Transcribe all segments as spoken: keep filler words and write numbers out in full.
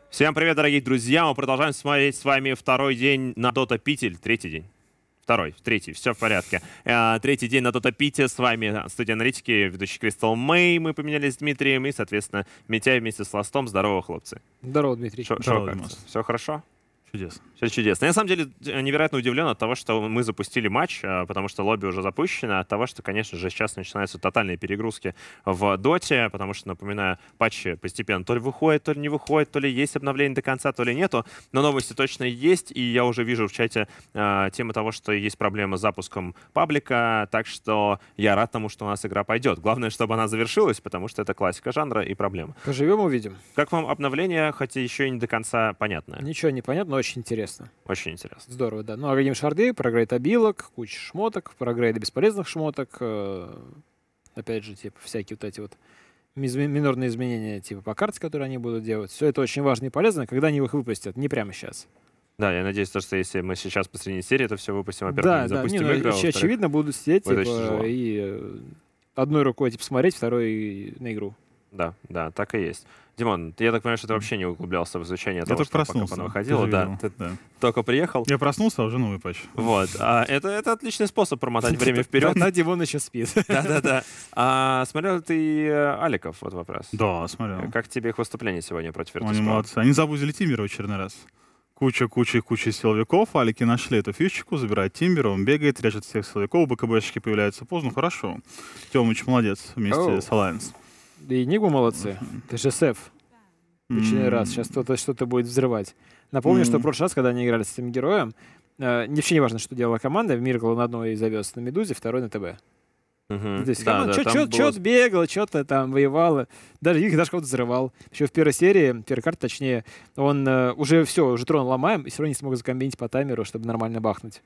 Всем привет, дорогие друзья! Мы продолжаем смотреть с вами второй день на Dota Питер. Третий день. Второй, третий, все в порядке. Э, третий день на Dota Питер. С вами студия аналитики, ведущий Crystal May. Мы поменялись с Дмитрием и, соответственно, Митяй вместе с Ластом. Здорово, хлопцы. Здорово, Дмитрий. Шо, Здорово, шо, Димас. все хорошо? Чудесно. Все чудесно. Я, на самом деле, невероятно удивлен от того, что мы запустили матч, потому что лобби уже запущено, от того, что, конечно же, сейчас начинаются тотальные перегрузки в доте, потому что, напоминаю, патчи постепенно то ли выходят, то ли не выходят, то ли есть обновление до конца, то ли нету, но новости точно есть, и я уже вижу в чате э, тему того, что есть проблемы с запуском паблика, так что я рад тому, что у нас игра пойдет. Главное, чтобы она завершилась, потому что это классика жанра и проблема. Поживем, увидим. Как вам обновление, хотя еще и не до конца понятно? Ничего не понятно, но очень интересно. Очень интересно. Здорово, да. Ну, а шарды, прогрейд обилок, куча шмоток, прогрейды бесполезных шмоток. Э, опять же, типа, всякие вот эти вот миз- минорные изменения, типа, по карте, которые они будут делать. Все это очень важно и полезно, когда они их выпустят, не прямо сейчас. Да, я надеюсь, то, что если мы сейчас посредине серии это все выпустим, во-первых, Да, не да, запустим не, ну, игру, а очи- во-вторых, очевидно, будут сидеть, будет очень типа, тяжело. и э, одной рукой, типа, смотреть, второй на игру. Да, да, так и есть. Димон, я так понимаю, что ты вообще не углублялся в изучение Я того, только что пока проснулся. она выходила. Ты же Да, видел. ты Да. только приехал. Я проснулся, а уже новый патч. Вот. А это, это отличный способ промотать время вперед. На Димон еще спит. Да-да-да. А смотрел ты э, Аликов? Вот вопрос. Да, смотрел. Как тебе их выступление сегодня против Они Virtus.pro? молодцы. Они забузили Тимбера в очередной раз. Куча-куча-куча силовиков. Алики нашли эту фишечку, забирают Тимбера, он бегает, режет всех силовиков, БКБшки появляются поздно. Хорошо. Тёмыч молодец вместе Оу. с Alliance. Да и Нигму молодцы. Ты же Сеф. В очередной М. раз. Сейчас кто-то что-то будет взрывать. Напомню, что в Мгм. прошлый раз, когда они играли с этим героем, э, вообще не важно, что делала команда. Миркл на одной завез на Медузе, второй на ТБ. Мгм. То есть Да, команда да, там что-то было- бегала, что-то там воевала. Даже их даже кого-то взрывал. Еще в первой серии, в первой карте, точнее, он э, уже все, уже трон ломаем, и все равно не смог закомбинить по таймеру, чтобы нормально бахнуть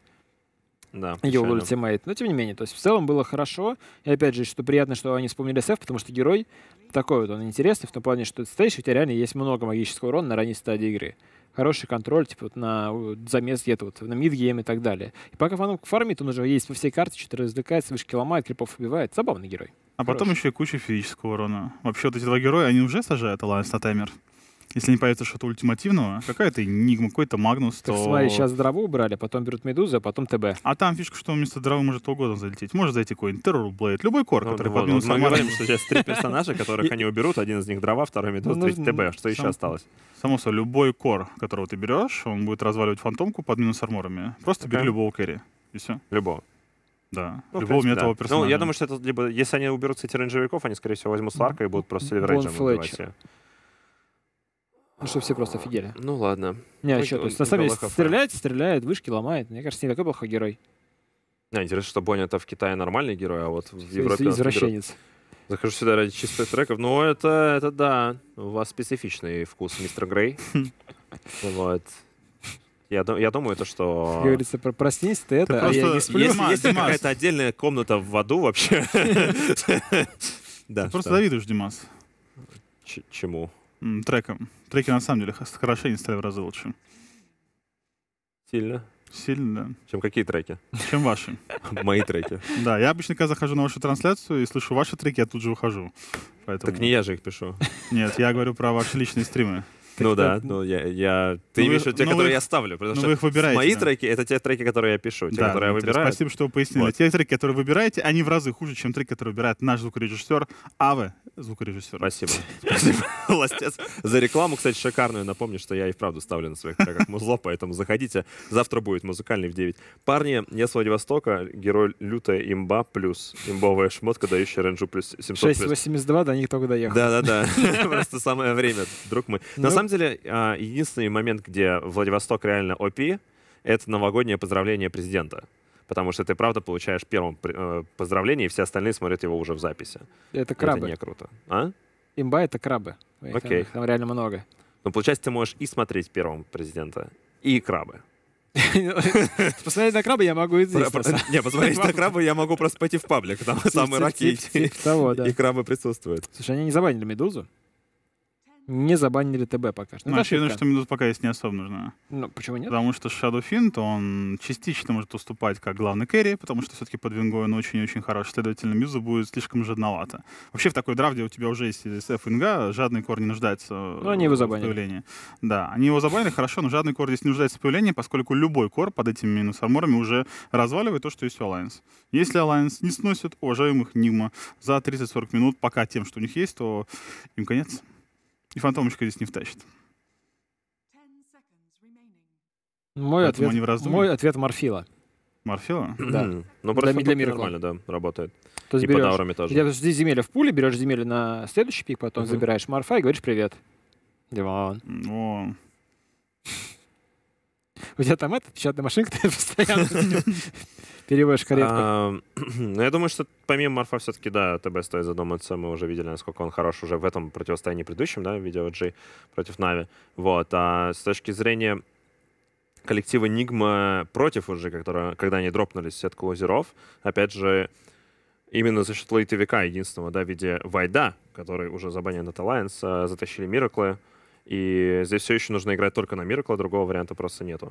Да, его печально. ультимейт. Но тем не менее, то есть в целом было хорошо. И опять же, что приятно, что они вспомнили Сеф, потому что герой такой вот, он интересный в том плане, что ты стоишь, и у тебя реально есть много магического урона на ранней стадии игры. Хороший контроль, типа вот на э, замес где-то вот на мидгейм и так далее. И пока он фармит, он уже есть по всей карте, что-то развлекается, вышки ломает, крипов убивает. Забавный герой. А потом Хороший. еще и куча физического урона. Вообще вот эти два героя, они уже сажают Alliance на таймер. Если не появится что-то ультимативного, какая-то Энигма, какой-то Магнус, Так то... смотри, сейчас дрову убрали, потом берут Медузу, а потом ТБ. А там фишка, что вместо дровы может кто угодно залететь. Может зайти какой-нибудь Террорблейд, любой кор, Ну, который вот, поднимется. вот мы говорим, что сейчас три персонажа, которых они уберут. Один из них дрова, второй медуз, Ну, третий нужно- ТБ. Что еще сам- осталось? Само собой, любой кор, которого ты берешь, он будет разваливать фантомку под минус арморами. Просто бери Окей. любого кэрри. И все. Любого. Да. Ну, в любого принципе, метового да. персонажа. Ну, я думаю, что это либо, если они уберут с этих рейнджевиков, они, скорее всего, возьмут Сларка и будут просто сильверейджем Бон убивать Флетчер. всех. Ну, что все просто офигели. Ну, ладно. Не, Ну, что, то есть и- на самом деле ГЛХФ. стреляет, стреляет, вышки ломает. Мне кажется, не такой плохой герой. Да, интересно, что Бонни это в Китае нормальный герой, а вот в Европе... он Извращенец. Захожу сюда ради чистых треков. Ну, это, это да. У вас специфичный вкус, мистер Грей. Вот. Я, ду- я думаю, то, что... Как говорится, про- проснись ты это, а я просто не сплю. Есть, Димас, есть ли Димас. какая-то отдельная комната в аду вообще? Да. Ты просто что? завидуешь, Димас. Ч- Чему? М, Треком. Треки на самом деле х- хорошее не стали в разы лучше. Сильно? Сильно, да. Чем какие треки? Чем ваши. Мои треки. Да, я обычно, когда захожу на вашу трансляцию и слышу ваши треки, я тут же ухожу. Поэтому... Так не я же их пишу. Нет, я говорю про ваши личные стримы. Ну да, так- ну я... я... Ты Ну имеешь в вы- виду те, ну которые вы я их- ставлю, потому ну что вы их выбираете, мои да. треки — это те треки, которые я пишу, те, Да, которые я Дмитрий, выбираю. спасибо, что вы пояснили. Вот. Те треки, которые выбираете, они в разы хуже, чем треки, которые выбирает наш звукорежиссер Аве, звукорежиссер. Спасибо. Спасибо, Ластец. За рекламу, кстати, шикарную. Напомню, что я и вправду ставлю на своих треках музло, поэтому заходите. Завтра будет музыкальный в девять. Парни, я с Владивостока, герой лютая имба плюс имбовая шмотка, дающая рейнджу плюс семьсот шесть плюс. восемьдесят два, до них только доехал. Да-да-да. Просто самое время, друг мой. На Ну. самом деле, а, единственный момент, где Владивосток реально о пи, это новогоднее поздравление президента. Потому что ты, правда, получаешь первым э, поздравление, и все остальные смотрят его уже в записи. Это Это крабы. не круто. А? Имба — это крабы. Их Окей. Там, там реально много. Ну, получается, ты можешь и смотреть первым президента, и крабы. Посмотреть на крабы я могу и здесь. Про- на самом- про- Не, посмотреть на крабы я могу просто пойти в паблик. Там самые Тип- раки тип- тип того, да. и крабы присутствуют. Слушай, они не забанили Медузу. Не забанили ТБ пока что. Ну, это очевидно, ошибка. что Медуза пока есть не особо нужна. Ну, почему нет? Потому что Shadow Fiend, он частично может уступать как главный керри, потому что все-таки под вингой он очень-очень хорош. Следовательно, Медуза будет слишком жадновато. Вообще в такой драфт, где у тебя уже есть эс эф винга, жадный кор не нуждается Ну, они его в забанили. появлении. Да, они его забанили, хорошо, но жадный кор здесь не нуждается в появлении, поскольку любой кор под этими минус-арморами уже разваливает то, что есть у Alliance. Если Alliance не сносит уважаемых Нигма за тридцать-сорок минут, пока тем, что у них есть, то им конец. И фантомочка здесь не втащит. Мой Поэтому ответ, они в раздумье. мой ответ Морфила. Марфила? Да. Ну, Для просто ми- для тут Miracle. нормально, да, работает. То есть И под берешь, аурами тоже. у тебя жди земели в пуле, берешь земели на следующий пик, потом Мгм. забираешь Морфа и говоришь привет. Диван. О, У тебя там эта печатная машинка, ты постоянно переводишь каретку. А, Ну, я думаю, что помимо Марфа все-таки, да, ТБ стоит задуматься. Мы уже видели, насколько он хорош уже в этом противостоянии предыдущем, да, в видео G против Нави. Вот. А с точки зрения коллектива Нигма против уже, который, когда они дропнули сетку лузеров, опять же, именно за счет лейтовика единственного, да, в виде Вайда, который уже забанен от Alliance, а, затащили Мираклы. И здесь все еще нужно играть только на Миракла, другого варианта просто нету.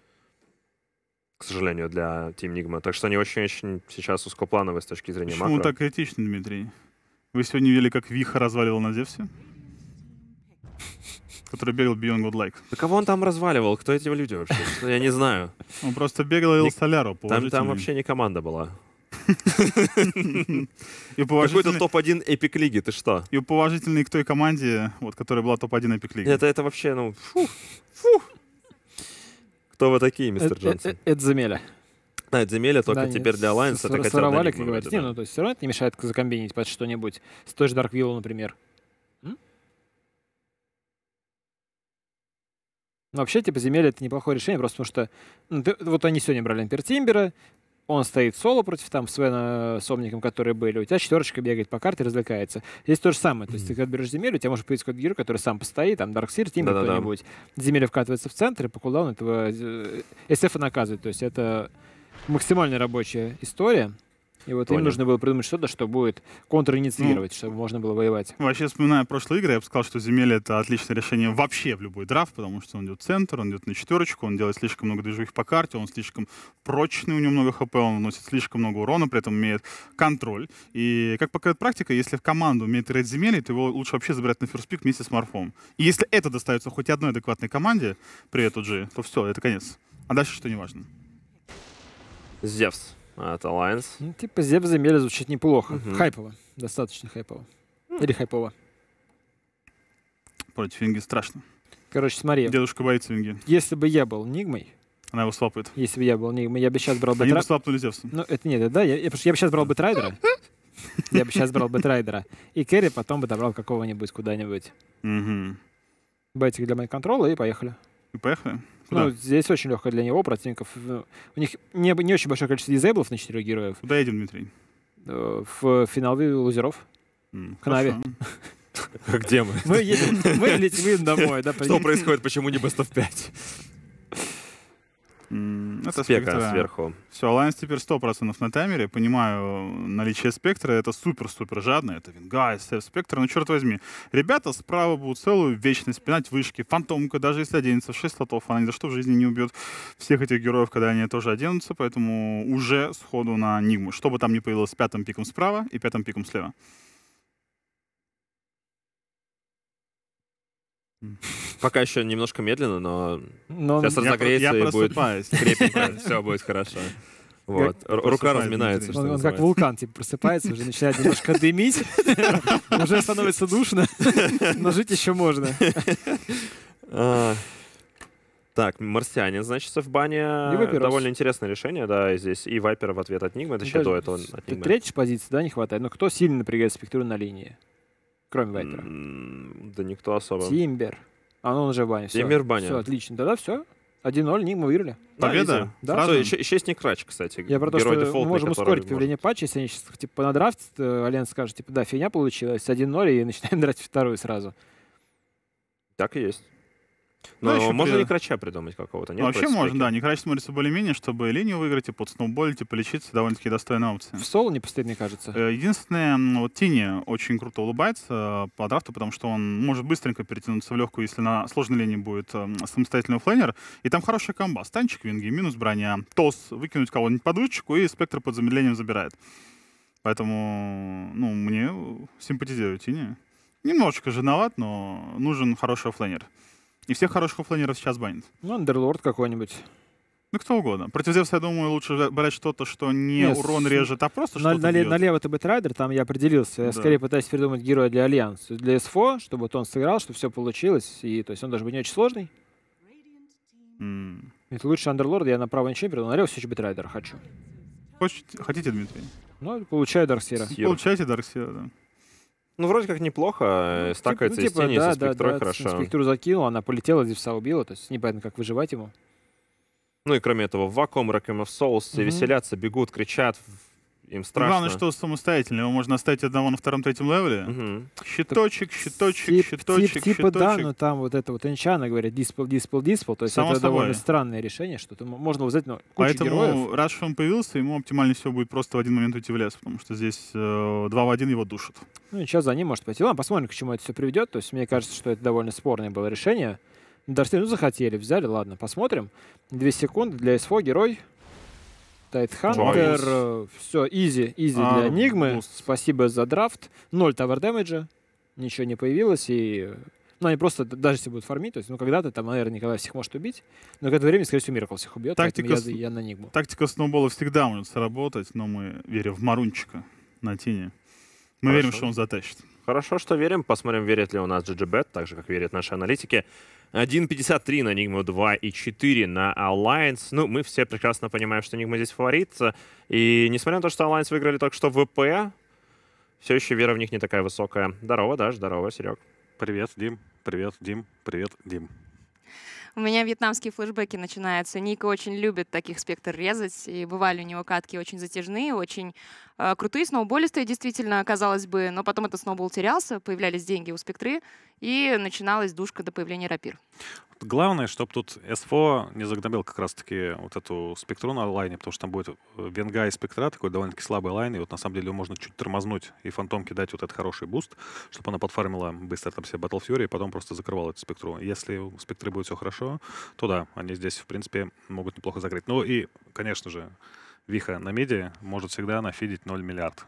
К сожалению, для Team Nigma. Так что они очень-очень сейчас узкоплановые с точки зрения почему макро. так критично, Дмитрий? Вы сегодня видели, как Виха разваливал на Зевсе? Который бегал Beyond Godlike. Да кого он там разваливал? Кто эти люди вообще? Что, я не знаю. Он просто бегал и Ник- Соляру. Там, там вообще не команда была. И Какой-то положительный, топ один эпик лиги, ты что? и положительный к той команде, вот, которая была топ один Epic League. Это, это вообще, ну, фу, фу. Кто вы такие, мистер Э- э- Джонсон? э- Это земеля. Да, это земля, только Да, теперь они для Alliance с- это хотя бы своровали, для как Nigma говорится. вроде, Не, да. ну, то есть все равно это не мешает закомбинить под что-нибудь. С той же Dark Willow, например. М? Ну, вообще, типа, земля — это неплохое решение, просто потому что... ну, ты- вот они сегодня брали Импертимбера, он стоит соло против там Свена с Омником, которые были. У тебя четверочка бегает по карте, развлекается. Здесь то же самое. То есть ты когда берешь земель, у тебя может появиться какой-то герой, который сам постоит, там Дарксир, Тимбер, Да-да-да. кто-нибудь. Земля вкатывается в центр, и по кулдауну этого э, эс эф наказывает. То есть это максимально рабочая история. И вот Понял. им нужно было придумать что-то, что будет контринициировать, чтобы можно было воевать. Вообще, вспоминая прошлые игры, я бы сказал, что Земель — это отличное решение вообще в любой драфт, потому что он идет в центр, он идет на четверочку, он делает слишком много движухих по карте, он слишком прочный, у него много хп, он наносит слишком много урона, при этом имеет контроль. И, как показывает практика, если в команду умеет играть Земель, то его лучше вообще забирать на ферспик вместе с Морфом. И если это достается хоть одной адекватной команде, привет, о джи, то все, это конец. А дальше что не важно. Зевс от Alliance. Ну, типа Зев земля звучит неплохо. Мгм. Хайпово. Достаточно хайпово. Или хайпово. Против Винги страшно. Короче, смотри. Дедушка боится Винги. Если бы я был Нигмой, Она его свапает. если бы я был Нигмой, я бы сейчас брал бы... Они бы Тра- свапнули Зевса. Ну, это нет, это да. Я, я, потому что я бы сейчас брал бы Трайдера. Я бы сейчас брал бы Трайдера. И Керри потом бы добрал какого-нибудь куда-нибудь. Угу. Байтик для майнд-контрола и поехали. И поехали? Куда? Ну, здесь очень легко для него, противников. Ну, у них не, не очень большое количество дизейблов на четырех героев. Куда едем, Дмитрий? Э, В финал лузеров. М, К Нави. хорошо. Где мы? Мы едем, мы летим домой, да, Что происходит? Почему не Best of пять? М, Это Спека спектра. сверху. Все, Alliance теперь сто процентов на таймере. Понимаю, наличие спектра — это супер-супер жадно. Это Винга, эс эф, спектр. Но черт возьми, ребята справа будут целую вечность пинать вышки. Фантомка, даже если оденется в шесть слотов, она ни за что в жизни не убьет всех этих героев, когда они тоже оденутся. Поэтому уже сходу на Нигму. Что бы там ни появилось с пятым пиком справа и пятым пиком слева. Пока еще немножко медленно, но Но сейчас он, Я разогреется про- я и будет просыпаюсь. крепенько. Все будет хорошо. Вот. Р- Рука Просыпаюсь, разминается, Дмитрий. что он- он как называется. вулкан, типа, просыпается, уже начинает немножко дымить. Уже становится душно, но жить еще можно. А, Так, марсианин, значит, в бане И Вайперос. довольно интересное решение, да, и здесь и Вайпер в ответ от Нигмы, это еще Даже до этого от Нигмы. Третьей позиции, да, не хватает. Но кто сильно напрягает спектру на линии? Кроме Вайпера. М, Да никто особо. Тимбер. А ну он уже в бане. Всё. Тимбер в бане. Все, отлично. Тогда все. один ноль, Нигма выиграли. Да, Победа? изи. Да. Сразу? Что, еще, еще есть Некрач, кстати. Я про то, герой что мы дефолтный, можем который ускорить может- появление патча, если они сейчас типа на драфт, э, Альянс скажет, типа, да, фигня получилась, один ноль, и начинаем драть вторую сразу. Так и есть. Но Да, еще можно при- Некрача придумать какого-то, нет? Ну, вообще против можно, спеки? да. Некрач смотрится более-менее, чтобы линию выиграть и под сноуболить, и полечиться, довольно-таки достойная опция. В соло не постоит, мне кажется. Э, Единственное, м, вот Тини очень круто улыбается э, по драфту, потому что он может быстренько перетянуться в легкую, если на сложной линии будет э, самостоятельный флейнер. И там хорошая комба. Станчик, винги, минус броня, тос, выкинуть кого-нибудь под вышечку, и спектр под замедлением забирает. Поэтому, ну, мне симпатизирует Тини. Немножечко жадноват, но нужен хороший оффлейнер. И всех хороших оффлейнеров сейчас банят. Ну, андерлорд какой-нибудь. Ну, кто угодно. Против Зевса, я думаю, лучше брать что-то, что не Нет, урон с- режет, а просто На, что-то нале- бьет. налево ты Бэтрайдер, там я определился. Я Да. скорее пытаюсь придумать героя для Альянса. Для эс эф о, чтобы вот он сыграл, чтобы все получилось. И, то есть он должен быть не очень сложный. М. Это лучше андерлорда, я направо ничего не приду. Налево все-таки Бэтрайдера хочу. Хочете- Хотите, Дмитрий? Ну, получаю Дарксира. Сир. Получайте Дарксира, да. Ну, вроде как неплохо. э, Стакается Типа, из тени, да, со да, спектрой да, хорошо. Спектру закинул, она полетела, Зевса убила. То есть непонятно, как выживать ему. Ну и кроме этого, в вакуум, Requiem of Souls, все Мгм. веселятся, бегут, кричат, им страшно. Главное, что самостоятельно. Его можно оставить одного на втором-третьем левеле. Мгм. Щиточек, щиточек, Тип- щиточек, тип- типа да, щиточек. но там вот это вот Энчана говорит диспел, диспел, диспел. То есть Само это довольно собой. странное решение, что ты м- можно взять ну, кучу Поэтому, героев. раз что он появился, ему оптимальнее всего будет просто в один момент уйти в лес, потому что здесь э, два в один его душат. Ну и сейчас за ним может пойти. Ладно, посмотрим, к чему это все приведет. То есть мне кажется, что это довольно спорное было решение. Дарксир, ну захотели, взяли, ладно, посмотрим. Две секунды для эс эф о, герой. Тайтхантер, все, изи, изи А, для Нигмы. буст. Спасибо за драфт. Ноль тавер дэмэджа, ничего не появилось. И... Ну, они просто, д- даже если будут фармить, то есть, ну, когда-то там, наверное, Николай всех может убить, но к этому времени, скорее всего, Миракл всех убьет, Тактика поэтому с- я, я на Нигму. Тактика сноубола всегда может сработать, но мы верим в Марунчика на Тине. Мы Хорошо. верим, что он затащит. Хорошо, что верим. Посмотрим, верит ли у нас джи джи бет, так же, как верят наши аналитики. один пятьдесят три на Нигму, два и четыре на Alliance. Ну, мы все прекрасно понимаем, что Нигма здесь фаворит. И несмотря на то, что Alliance выиграли только что в ВП, все еще вера в них не такая высокая. Здорово, Даш, здорово, Серег. Привет, Дим. Привет, Дим. Привет, Дим. У меня вьетнамские флешбеки начинаются. Ника очень любит таких спектр резать, и бывали у него катки очень затяжные, очень э, крутые, сноуболистые, действительно, казалось бы, но потом этот сноубол терялся, появлялись деньги у спектры, и начиналась душка до появления рапир. Главное, чтобы тут эс эф о не загнобил как раз-таки вот эту спектру на лайне, потому что там будет венга и спектра, такой довольно-таки слабый лайн, и вот на самом деле его можно чуть тормознуть и фантомке дать вот этот хороший буст, чтобы она подфармила быстро там себе Battle Fury и потом просто закрывала эту спектру. Если у спектры будет все хорошо, то да, они здесь, в принципе, могут неплохо закрыть. Ну и, конечно же, Виха на миде может всегда нафидить ноль миллиард.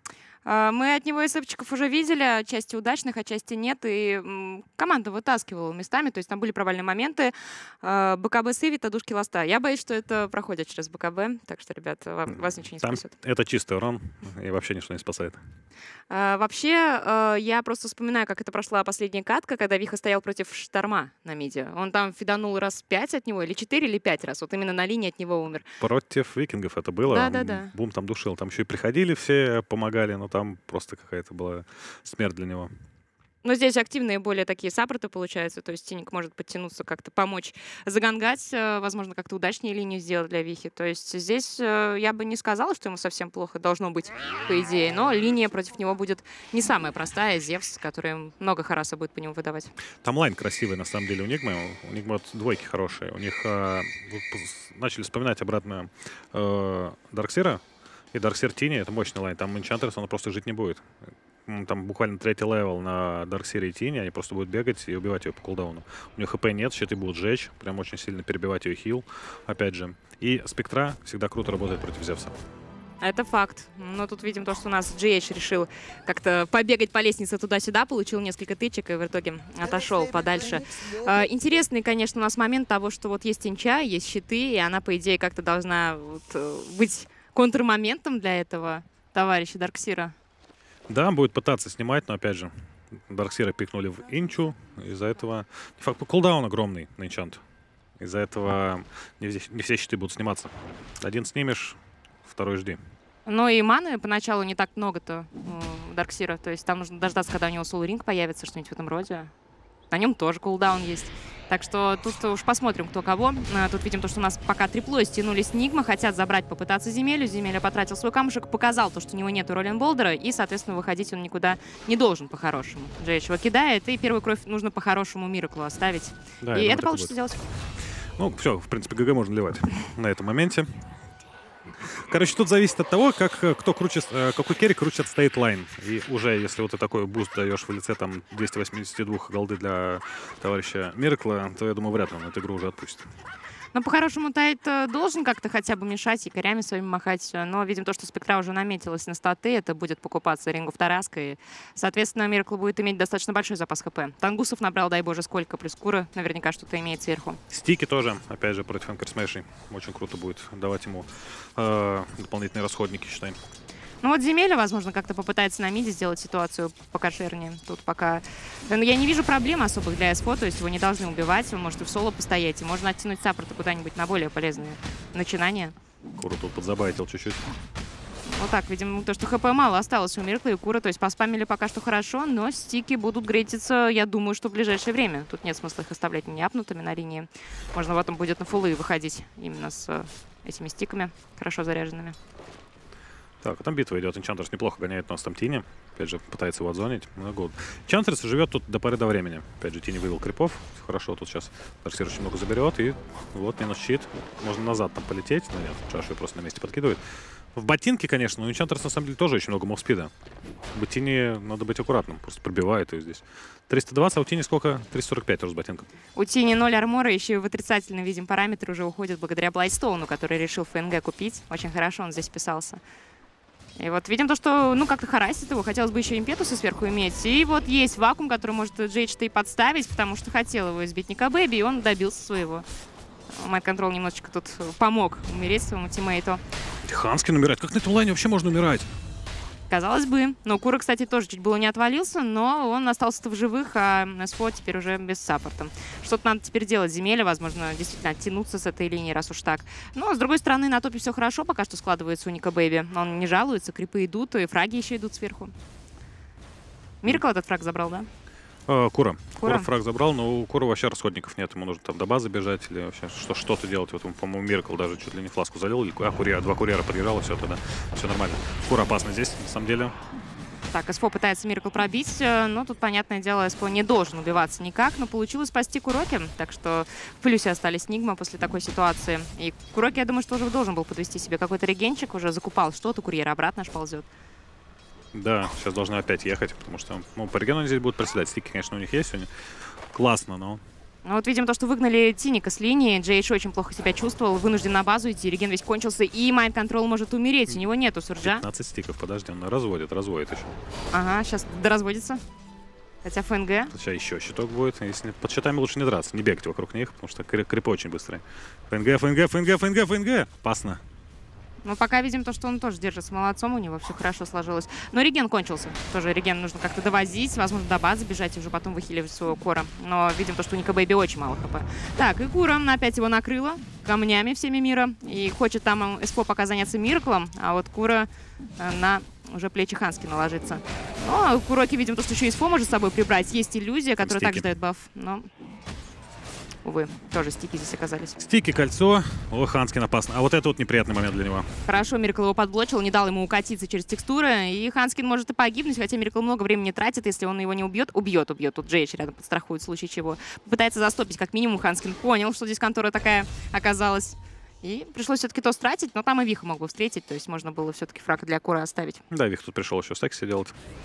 А, Мы от него эсэпчиков уже видели, части удачных, а части нет, и м, команда вытаскивала местами, то есть там были провальные моменты. А, БКБ сейвит, а душки ласта. Я боюсь, что это проходит через БКБ, так что, ребят, вам- вас ничего не Там спасет. это чистый урон и вообще ничто не спасает. А, Вообще, а, я просто вспоминаю, как это прошла последняя катка, когда Виха стоял против Шторма на миде. Он там фиданул раз пять от него, или четыре, или пять раз. Вот именно на линии от него умер. Против викингов это было. Да-да-да. Бум там душил. Там еще и приходили все, помогали, но там просто какая-то была смерть для него. Но здесь активные более такие саппорты получаются, то есть Тиник может подтянуться, как-то помочь загангать, э, возможно, как-то удачнее линию сделать для Вихи. То есть здесь э, я бы не сказала, что ему совсем плохо должно быть, по идее, но линия против него будет не самая простая, Зевс, который много хараса будет по нему выдавать. Там лайн красивый, на самом деле, у Нигмы. У Нигмы вот двойки хорошие. У них э, вот пос- начали вспоминать обратно э, Дарксира. И Дарксир Тини — это мощный лайн. Там Энчантерс, он просто жить не будет. М, Там буквально третий левел на Дарксире и Тини. Они просто будут бегать и убивать ее по кулдауну. У нее хп нет, щиты будут жечь. Прям очень сильно перебивать ее хил, опять же. И Спектра всегда круто работает против Зевса. Это факт. Но тут видим то, что у нас джи эйч решил как-то побегать по лестнице туда-сюда, получил несколько тычек и в итоге отошел подальше. А, Интересный, конечно, у нас момент того, что вот есть инча, есть щиты, и она, по идее, как-то должна вот, э, быть контрмоментом для этого товарища Дарксира. Да, будет пытаться снимать, но опять же, Дарксира пикнули в инчу. Из-за этого... Не факт, кулдаун огромный на инчант. Из-за этого не все, не все щиты будут сниматься. Один снимешь, второй жди. Но и маны поначалу не так много-то у Дарксира. То есть там нужно дождаться, когда у него Soul Ring появится, что-нибудь в этом роде. на нем тоже кулдаун есть. Так что тут уж посмотрим, кто кого. Тут видим то, что у нас пока трипло стянулись Нигма, хотят забрать, попытаться Земелю. Земеля потратил свой камушек, показал то, что у него нету Роллин Болдера, и, соответственно, выходить он никуда не должен по-хорошему. джей эйч его кидает, и первую кровь нужно по-хорошему Мираклу оставить. Да, и думаю, это получится будет. сделать. Ну, все, в принципе, ГГ можно ливать на этом моменте. Короче, тут зависит от того, как кто круче, какой керри круче отстоит лайн. И уже, если вот ты такой буст даешь в лице там двести восемьдесят два голды для товарища Миракла, то я думаю, вряд ли он эту игру уже отпустит. Но по-хорошему Тайт должен как-то хотя бы мешать и корями своими махать. Но видим то, что Спектра уже наметилась на статы. Это будет покупаться рингу в Тараска. И, соответственно, Миракл будет иметь достаточно большой запас ХП. Тангусов набрал, дай боже, сколько. Плюс Кура наверняка что-то имеет сверху. Стики тоже, опять же, против Анкер Смэшей. Очень круто будет давать ему э, дополнительные расходники, считаем. Ну вот Земеля, возможно, как-то попытается на миде сделать ситуацию покошернее. Тут пока... Но я не вижу проблем особых для СФО, то есть его не должны убивать, он может и в соло постоять, и можно оттянуть саппорта куда-нибудь на более полезные начинания. Кура тут подзабайтил чуть-чуть. Вот так, видимо, то, что ХП мало осталось у Миракла и Кура, то есть поспамили пока что хорошо, но стики будут грейтиться, я думаю, что в ближайшее время. Тут нет смысла их оставлять неапнутыми на линии. Можно потом будет на фуллы выходить именно с этими стиками, хорошо заряженными. Так, а там битва идет. Энчантрес неплохо гоняет у нас там Тини. Опять же, пытается его отзонить. Много. Энчантрес живет тут до поры до времени. Опять же, Тини вывел крипов. Хорошо, тут сейчас Дарксир очень много заберет. И вот минус щит. Можно назад там полететь. Но нет, Чашу просто на месте подкидывает. В ботинке, конечно, но Энчантрес на самом деле тоже очень много мувспида. В Тини надо быть аккуратным. Просто пробивает ее здесь. триста двадцать, а у Тини сколько? триста сорок пять тоже с ботинком. У Тини ноль армора, еще и в отрицательном, видим, параметр уже уходит благодаря Блайстоуну, который решил ФНГ купить. Очень хорошо он здесь вписался. И вот видим то, что, ну, как-то харасит его. Хотелось бы еще импетусы сверху иметь. И вот есть вакуум, который может джей эйч и подставить, потому что хотел его избить Ника Бэби, и он добился своего. Майнд Контрол немножечко тут помог умереть своему тиммейту. Ханскин умирает. Как на этом лайне вообще можно умирать? Казалось бы. Но Кура, кстати, тоже чуть было не отвалился, но он остался-то в живых, а СФО теперь уже без саппорта. Что-то надо теперь делать. Земеля, возможно, действительно оттянуться с этой линии, раз уж так. Но, с другой стороны, на топе все хорошо пока что складывается у Ника Бэйби. Он не жалуется, крипы идут, и фраги еще идут сверху. Миракл этот фраг забрал, да? А, Кура. Кура. Кура фраг забрал, но у Кура вообще расходников нет. Ему нужно там до базы бежать или вообще что- что-то делать. Вот, по-моему, Миракл даже чуть ли не фласку залил. Или, а, курьер, два курьера подъезжал, и все тогда. Все нормально. Кура опасный здесь, на самом деле. Так, СФО пытается Миракл пробить, но тут, понятное дело, СФО не должен убиваться никак, но получилось спасти Куроки, так что в плюсе остались Нигма после такой ситуации. И Куроки, я думаю, что уже должен был подвести себе какой-то регенчик, уже закупал что-то, курьер обратно аж ползет. Да, сейчас должны опять ехать, потому что, ну, по региону здесь будут приседать. Стики, конечно, у них есть сегодня. Классно, но... Ну вот видим то, что выгнали Тиника с линии. джей эйч очень плохо себя чувствовал, вынужден на базу идти, реген весь кончился, и Майнд Контрол может умереть, у него нету сурджа. пятнадцать стиков, подожди, он разводит, разводит еще. Ага, сейчас доразводится. Хотя ФНГ. Сейчас еще щиток будет. Если под щитами лучше не драться, не бегать вокруг них, потому что кри- крипы очень быстрые. ФНГ, ФНГ, ФНГ, ФНГ, ФНГ! Опасно. Но пока видим то, что он тоже держится молодцом, у него все хорошо сложилось. Но реген кончился. Тоже реген нужно как-то довозить, возможно, до базы бежать и уже потом выхиливать своего Кора. Но видим то, что у Ника Бэйби очень мало хп. Так, и Кура опять его накрыла камнями всеми мира. И хочет там СФО пока заняться Мираклом, а вот Кура на уже плечи Ханскина ложится. Но Куроки видим то, что еще и СФО может с собой прибрать. Есть иллюзия, которая также дает баф. Но... Увы, тоже стики здесь оказались. Стики, кольцо. О, Ханскин опасно. А вот это вот неприятный момент для него. Хорошо, Миракл его подблочил, не дал ему укатиться через текстуры. И Ханскин может и погибнуть, хотя Миракл много времени тратит. Если он его не убьет, убьет, убьет. Тут джей эйч рядом подстрахует в случае чего. Пытается застопить, как минимум. Ханскин понял, что здесь контора такая оказалась. И пришлось все-таки то стратить, но там и Виха мог бы встретить. То есть можно было все-таки фраг для Кура оставить. Да, Вих тут пришел еще стекси делать.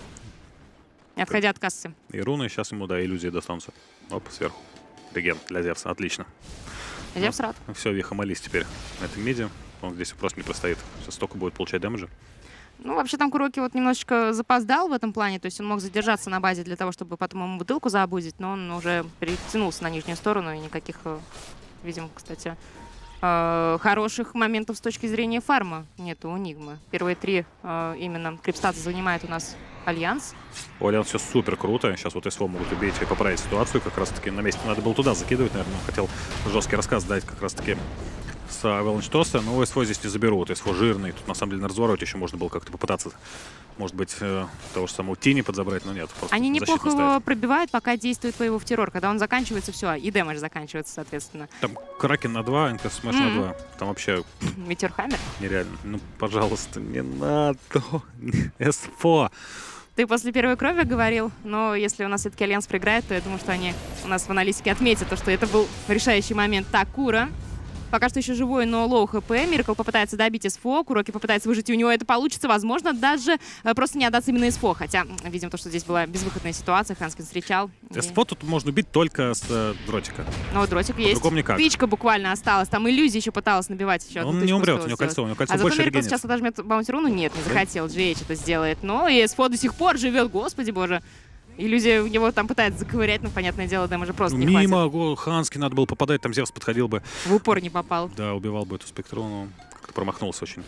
Не отходя от кассы. И руны сейчас ему, да, иллюзии достанутся. Оп, сверху. Реген для Зевса, отлично. Зевс рад. Ну, все, Виха молись теперь на этом миде. Он здесь просто не простоит. Сейчас столько будет получать дэмэджа. Ну, вообще там Куроки вот немножечко запоздал в этом плане, то есть он мог задержаться на базе для того, чтобы потом ему бутылку заобузить, но он уже перетянулся на нижнюю сторону, и никаких, видимо, кстати, хороших моментов с точки зрения фарма нету у Нигмы. Первые три именно крипстаты занимает у нас Альянс. У Альянс все супер круто. Сейчас вот СВО могут убить и поправить ситуацию. Как раз таки на месте надо было туда закидывать, наверное. Хотел жесткий рассказ дать как раз таки с Avalanche Toss, но эс эф о здесь не заберут. эс эф о жирный. Тут на самом деле на развороте еще можно было как-то попытаться, может быть, э, того же самого Тини подзабрать, но нет. Они неплохо его стоит. пробивают, пока действует по его в террор. Когда он заканчивается, все, и дэмэдж заканчивается, соответственно. Там Кракен на два, эн кей эс Smash mm-hmm. на два. Там вообще Метеор Хаммер. Нереально. Ну, пожалуйста, не надо. эс эф о. Ты после первой крови говорил, но если у нас все-таки Альянс проиграет, то я думаю, что они у нас в аналитике отметят, то, что это был решающий момент. Так, Кура. Пока что еще живой, но лоу хп. Миракл попытается добить эс эф о. Куроки попытается выжить, и у него это получится. Возможно, даже э, просто не отдаться именно эс эф о. Хотя, видим то, что здесь была безвыходная ситуация. Ханскин встречал. эс эф о и... тут можно убить только с э, дротика. Ну, дротик есть. По-другому никак. Тычка буквально осталась. Там иллюзия еще пыталась набивать. Еще он не умрет, у него кольцо. У него кольцо а больше Миракл регенится. сейчас отожмет баунти-руну? Нет, не захотел. джи эйч это сделает. Но и эс эф о до сих пор живет. Господи боже. Иллюзия у него там пытается заковырять, но, понятное дело, дэмэджа просто не Мимо, хватит. Хански надо было попадать, там Зевс подходил бы. В упор не попал. Да, убивал бы эту спектру, но как-то промахнулся очень.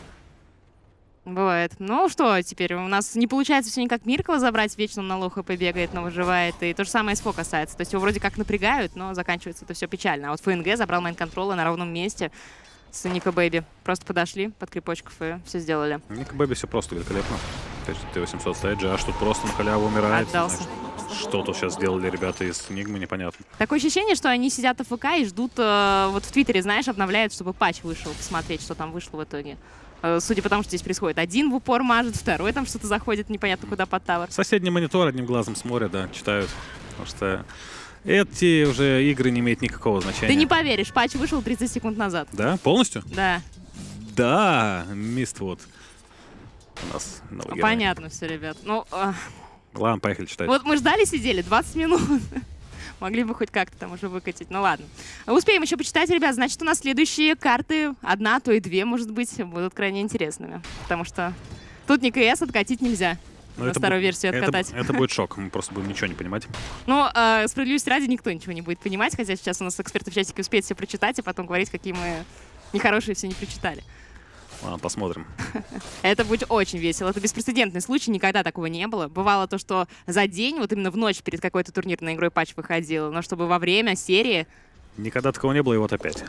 Бывает. Ну что теперь? У нас не получается все никак Миркла забрать, вечно он на лоу хп бегает, но выживает. И то же самое эс эф о касается. То есть его вроде как напрягают, но заканчивается это все печально. А вот эф эн гэ забрал майн-контрола на ровном месте с Ника Бэйби. Просто подошли под крипочков и все сделали. Ника Бэйби все просто великолепно. Т восемьсот стоит, Джаш тут просто на халяву умирает. Отдался. Значит, что тут сейчас сделали ребята из Нигмы, непонятно. Такое ощущение, что они сидят АФК и ждут, э, вот в Твиттере, знаешь, обновляют, чтобы патч вышел, посмотреть, что там вышло в итоге. Э, судя по тому, что здесь происходит. Один в упор мажет, второй там что-то заходит, непонятно куда под тавер. Соседний монитор одним глазом смотрят, да, читают. Потому что эти уже игры не имеют никакого значения. Ты не поверишь, патч вышел тридцать секунд назад. Да? Полностью? Да. Да, Миствуд. У нас новый герой. Понятно все, ребят. Ну, э... ладно, поехали читать. вот мы ждали, сидели двадцать минут. Могли бы хоть как-то там уже выкатить. Ну ладно. Успеем еще почитать, ребят. Значит, у нас следующие карты, одна, то и две, может быть, будут крайне интересными. Потому что тут ни КС откатить нельзя. Но на это старую бу- версию откатать. Это, это будет шок, мы просто будем ничего не понимать. Ну, э, справедливости ради, никто ничего не будет понимать, хотя сейчас у нас эксперты в чатике успеют все прочитать и потом говорить, какие мы нехорошие все не прочитали. Ладно, посмотрим. Это будет очень весело. Это беспрецедентный случай, никогда такого не было. Бывало то, что за день, вот именно в ночь перед какой-то турнирной игрой патч выходил, но чтобы во время серии... Никогда такого не было, и вот опять.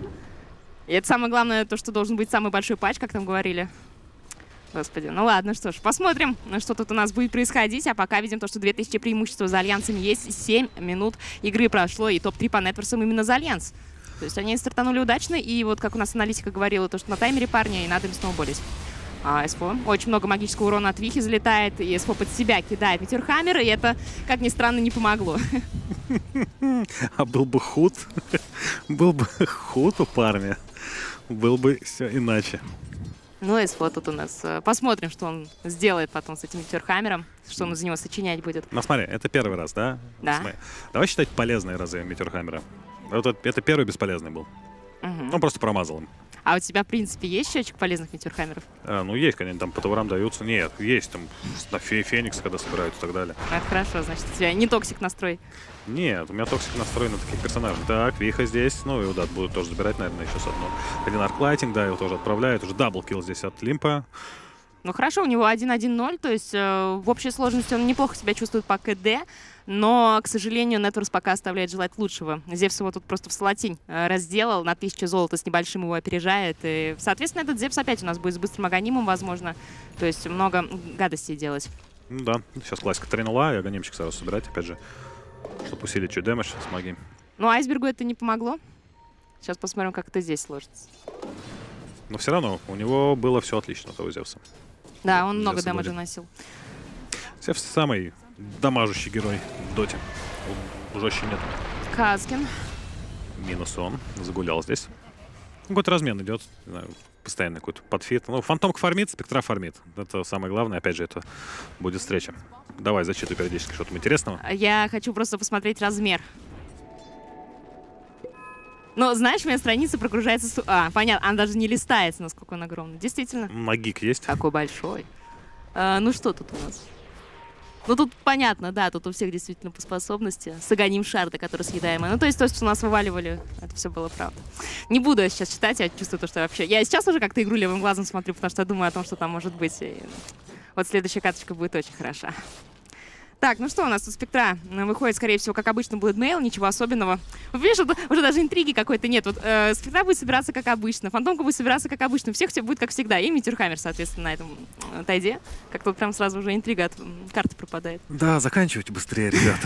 И это самое главное, то, что должен быть самый большой патч, как там говорили. Господи, ну ладно, что ж, посмотрим, что тут у нас будет происходить. А пока видим то, что две тысячи преимущества за альянсами есть. семь минут игры прошло, и топ три по нетворсам именно за альянс. То есть они стартанули удачно, и вот как у нас аналитика говорила, то, что на таймере парня, и надо им сноуболить. А эс эф о. Очень много магического урона от Вихи залетает, и эс эф о под себя кидает Метеор Хаммер, и это, как ни странно, не помогло. А был бы худ, был бы худ у парня, был бы все иначе. Ну, эс эф о тут у нас. Посмотрим, что он сделает потом с этим Метеор Хаммером, что он из него сочинять будет. Ну, смотри, это первый раз, да? Да. Смотри. Давай считать полезные разы Метеор Хаммера. Вот это, это первый бесполезный был. Угу. Он просто промазал им. А у тебя, в принципе, есть счетчик полезных Метеор Хаммеров? А, ну, есть, конечно, там по таурам даются. Нет, есть там на Фе- Феникс, когда собирают и так далее. Это хорошо, значит, у тебя не токсик настрой. Нет, у меня токсик настроен на таких персонажей. Так, Виха здесь, ну и Удат будут тоже забирать, наверное, еще с одной. Один арклайтинг, да, его тоже отправляют. Уже даблкилл здесь от Лимпа. Ну хорошо, у него один один ноль, то есть э, в общей сложности он неплохо себя чувствует по КД, но, к сожалению, Нетворс пока оставляет желать лучшего. Зевс его тут просто в салатень э, разделал, на тысячу золота с небольшим его опережает, и, соответственно, этот Зевс опять у нас будет с быстрым аганимом, возможно, то есть много гадостей делать. Ну да, сейчас классика три ноль, и аганимчик сразу собирать, опять же, чтобы усилить чуть дэмэдж с магией. Ну, Айсбергу это не помогло. Сейчас посмотрим, как это здесь сложится. Но все равно у него было все отлично, у того Зевса. Да, он Зевса много дэмэджа будет. носил. Зевс самый дамажущий герой в доте. Жестче нет. Казкин. Минус он. Загулял здесь. Какой-то размен идет. Не знаю, постоянно какой-то подфит. Ну, Фантомка фармит, Спектра фармит. Это самое главное. Опять же, это будет встреча. Давай, зачитай периодически что-то интересного. Я хочу просто посмотреть размер. Ну, знаешь, у меня страница прогружается... С... А, понятно, она даже не листается, насколько он огромный. Действительно. Магик есть? Какой большой. А, ну, что тут у нас? Ну, тут понятно, да, тут у всех действительно по способности. Саганим шарда, который съедаемый. Ну, то есть то, что нас вываливали, это все было правда. Не буду я сейчас читать, я чувствую то, что вообще... Я сейчас уже как-то игру левым глазом смотрю, потому что думаю о том, что там может быть. И... Вот следующая карточка будет очень хороша. Так, ну что у нас тут спектра? Выходит, скорее всего, как обычно, Bloodmail, ничего особенного. Видишь, уже даже интриги какой-то нет. Вот э, спектра будет собираться как обычно, фантомка будет собираться как обычно. У всех у тебя будет как всегда. И Митюрхаммер, соответственно, на этом э, тайде. Как тут прям сразу уже интрига от м, карты пропадает. Да, заканчивайте быстрее, ребята.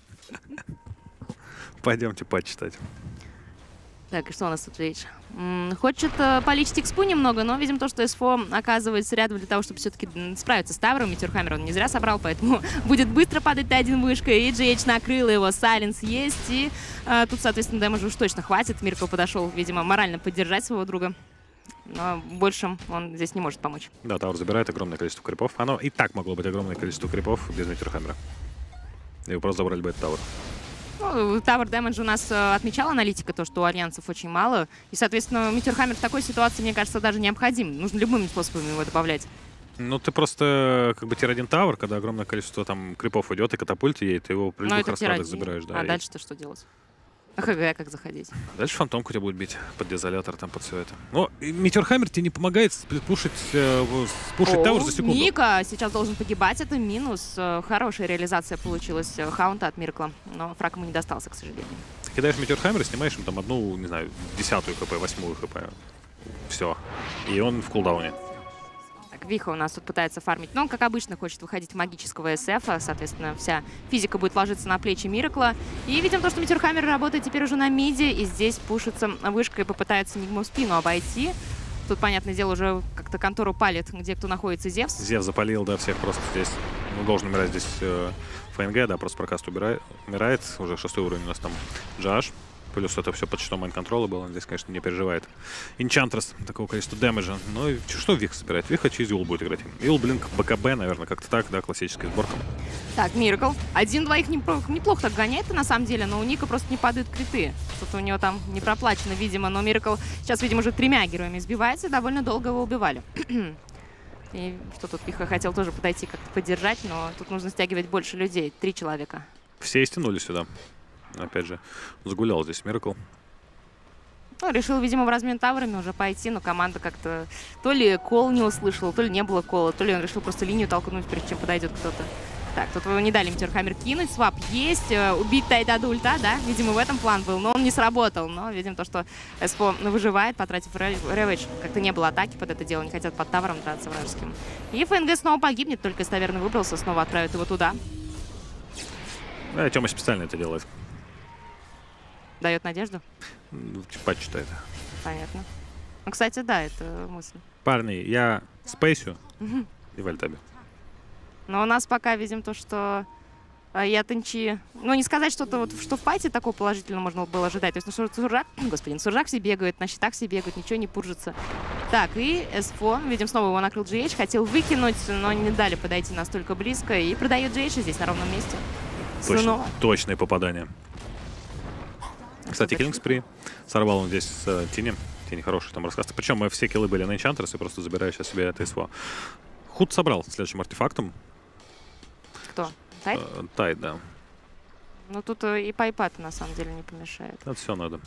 Пойдемте почитать. Так, и что у нас тут, видишь? М, Хочет э, полечить экспу немного, но видим то, что эсфо оказывается рядом для того, чтобы все-таки справиться с Тавром. Митюрхаммер он не зря собрал, поэтому будет быстро падать Т один вышкой. И джи эйч накрыл его, сайленс есть. И э, тут, соответственно, дэмэджа уж точно хватит. Миркл подошел, видимо, морально поддержать своего друга. Но большим он здесь не может помочь. Да, Тавр забирает огромное количество крипов. Оно и так могло быть огромное количество крипов без Митюрхаммера. Его просто забрали бы этот Тавр. Ну, Tower Damage у нас э, отмечала аналитика, то, что у альянсов очень мало. И, соответственно, Митюрхаммер в такой ситуации, мне кажется, даже необходим. Нужно любыми способами его добавлять. Ну, ты просто как бы тир один Тавр, когда огромное количество там крипов идет и катапульте едет, ты его при Но любых это тир раскладах один. забираешь. Да, А и дальше-то что делать? А ХГ как заходить? дальше фантомку тебя будет бить под дезолятор, там под все это. Но Митюрхаммер тебе не помогает сплитпушить, э, в- спушить О, Тавр за секунду. Ника сейчас должен погибать, это минус. Э, Хорошая реализация получилась э, хаунта от Миркла, но фраг ему не достался, к сожалению. Кидаешь Митюрхаммер, снимаешь ему там одну, не знаю, десятую хп, восьмую хп. Все. И он в кулдауне. Так, Виха у нас тут пытается фармить, но он, как обычно, хочет выходить в магического эс эф, а, соответственно, вся физика будет ложиться на плечи Миркла. И видим то, что Митюрхаммер работает теперь уже на миде, и здесь пушится вышка и попытается Нигму в спину обойти. Тут, понятное дело, уже как-то контору палит, где кто находится Зевс. Зев запалил, да, всех просто здесь. Ну, должен умирать здесь э, ФНГ, да, просто прокаст убирает, умирает. Уже шестой уровень у нас там Джаш. Плюс это все под щитом майн-контрола было. Он здесь, конечно, не переживает. Инчантрес, такого количества дэмэджа. Ну и что Вих собирает? Виха через Юл будет играть. Юл, блин, БКБ, наверное, как-то так, да, классическая сборка. Так, Миркл. Один-двоих непро- неплохо так гоняет на самом деле, но у Ника просто не падают криты. Что-то у него там не проплачено, видимо. Но Миркл сейчас, видимо, уже тремя героями избивается, и довольно долго его убивали. И что тут Виха хотел тоже подойти как-то поддержать, но тут нужно стягивать больше людей. Три человека. Все и стянули сюда. Опять же, загулял здесь Миракл. Ну, решил, видимо, в размен таврами уже пойти, но команда как-то то ли кол не услышала, то ли не было кола, то ли он решил просто линию толкнуть, прежде чем подойдет кто-то. Так, тут его не дали Митюрхаммер кинуть, свап есть, э, убить Тайдаду ульта, да, видимо, в этом план был, но он не сработал. Но видим то, что эсфо выживает, потратив реведж, как-то не было атаки под это дело, не хотят под тавром драться вражеским. И ФНГ снова погибнет, только из таверны выбрался, снова отправит его туда. Да, Тёма специально это делает. Дает надежду? Патч читает. Понятно. Ну, кстати, да, это мысль. Парни, я спейсю и в альтабе. Но у нас пока видим то, что э, я Тенчи... Ну, не сказать что-то, вот, что в пайте такого положительного можно было ожидать. То есть, ну, Суржак, господин, Суржак все бегают, на щитах все бегают, ничего не пуржится. Так, и эсфо, видим, снова его накрыл джи эйч, хотел выкинуть, но не дали подойти настолько близко. И продает джи эйч здесь на ровном месте. Точно, Снова. точное попадание. Кстати, Киллингспри сорвал он здесь с uh, Тини. Тини хороший там рассказ. Причем мы все киллы были на Энчантрес, и просто забираю сейчас себе это СВО. Худ собрал следующим артефактом. Кто? Тайт? Uh, Тайт, да. Ну, тут э, и пайпат на самом деле не помешает. Это все надо.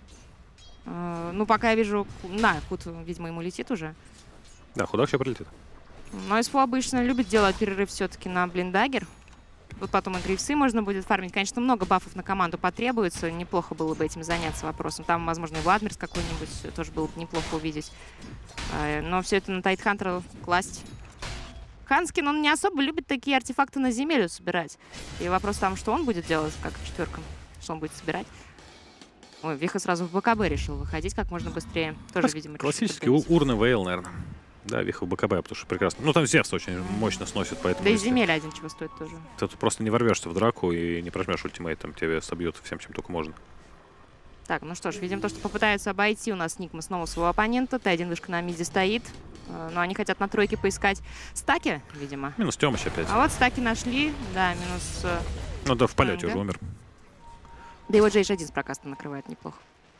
Э, ну, пока я вижу... На, Худ, видимо, ему летит уже. Да, худак сейчас прилетит. Но СФО обычно любит делать перерыв все-таки на блиндагер. Вот потом и грифсы можно будет фармить. Конечно, много бафов на команду потребуется. Неплохо было бы этим заняться вопросом. Там, возможно, и Владмирс какой-нибудь тоже было бы неплохо увидеть. Но все это на Тайтхантера класть. Ханскин, он не особо любит такие артефакты на земелю собирать. И вопрос там, что он будет делать, как четверком, что он будет собирать. Ой, Виха сразу в БКБ решил выходить как можно быстрее. Тоже, видимо, классический урны Вейл, наверное. Да, Виха в БКБ, потому что прекрасно. Ну, там Зевс очень мощно сносит, поэтому... Да и если... земель один чего стоит тоже. Ты тут просто не ворвешься в драку и не прожмешь ультимейт, там тебе собьют всем, чем только можно. Так, ну что ж, видим то, что попытаются обойти у нас Нигма снова своего оппонента. Т один вышка на миде стоит. Но они хотят на тройке поискать стаки, видимо. Минус Тёмыч опять. А вот стаки нашли. Да, минус... Ну да, в полете а, уже да? умер. Да его джи эйч один с прокастом накрывает неплохо.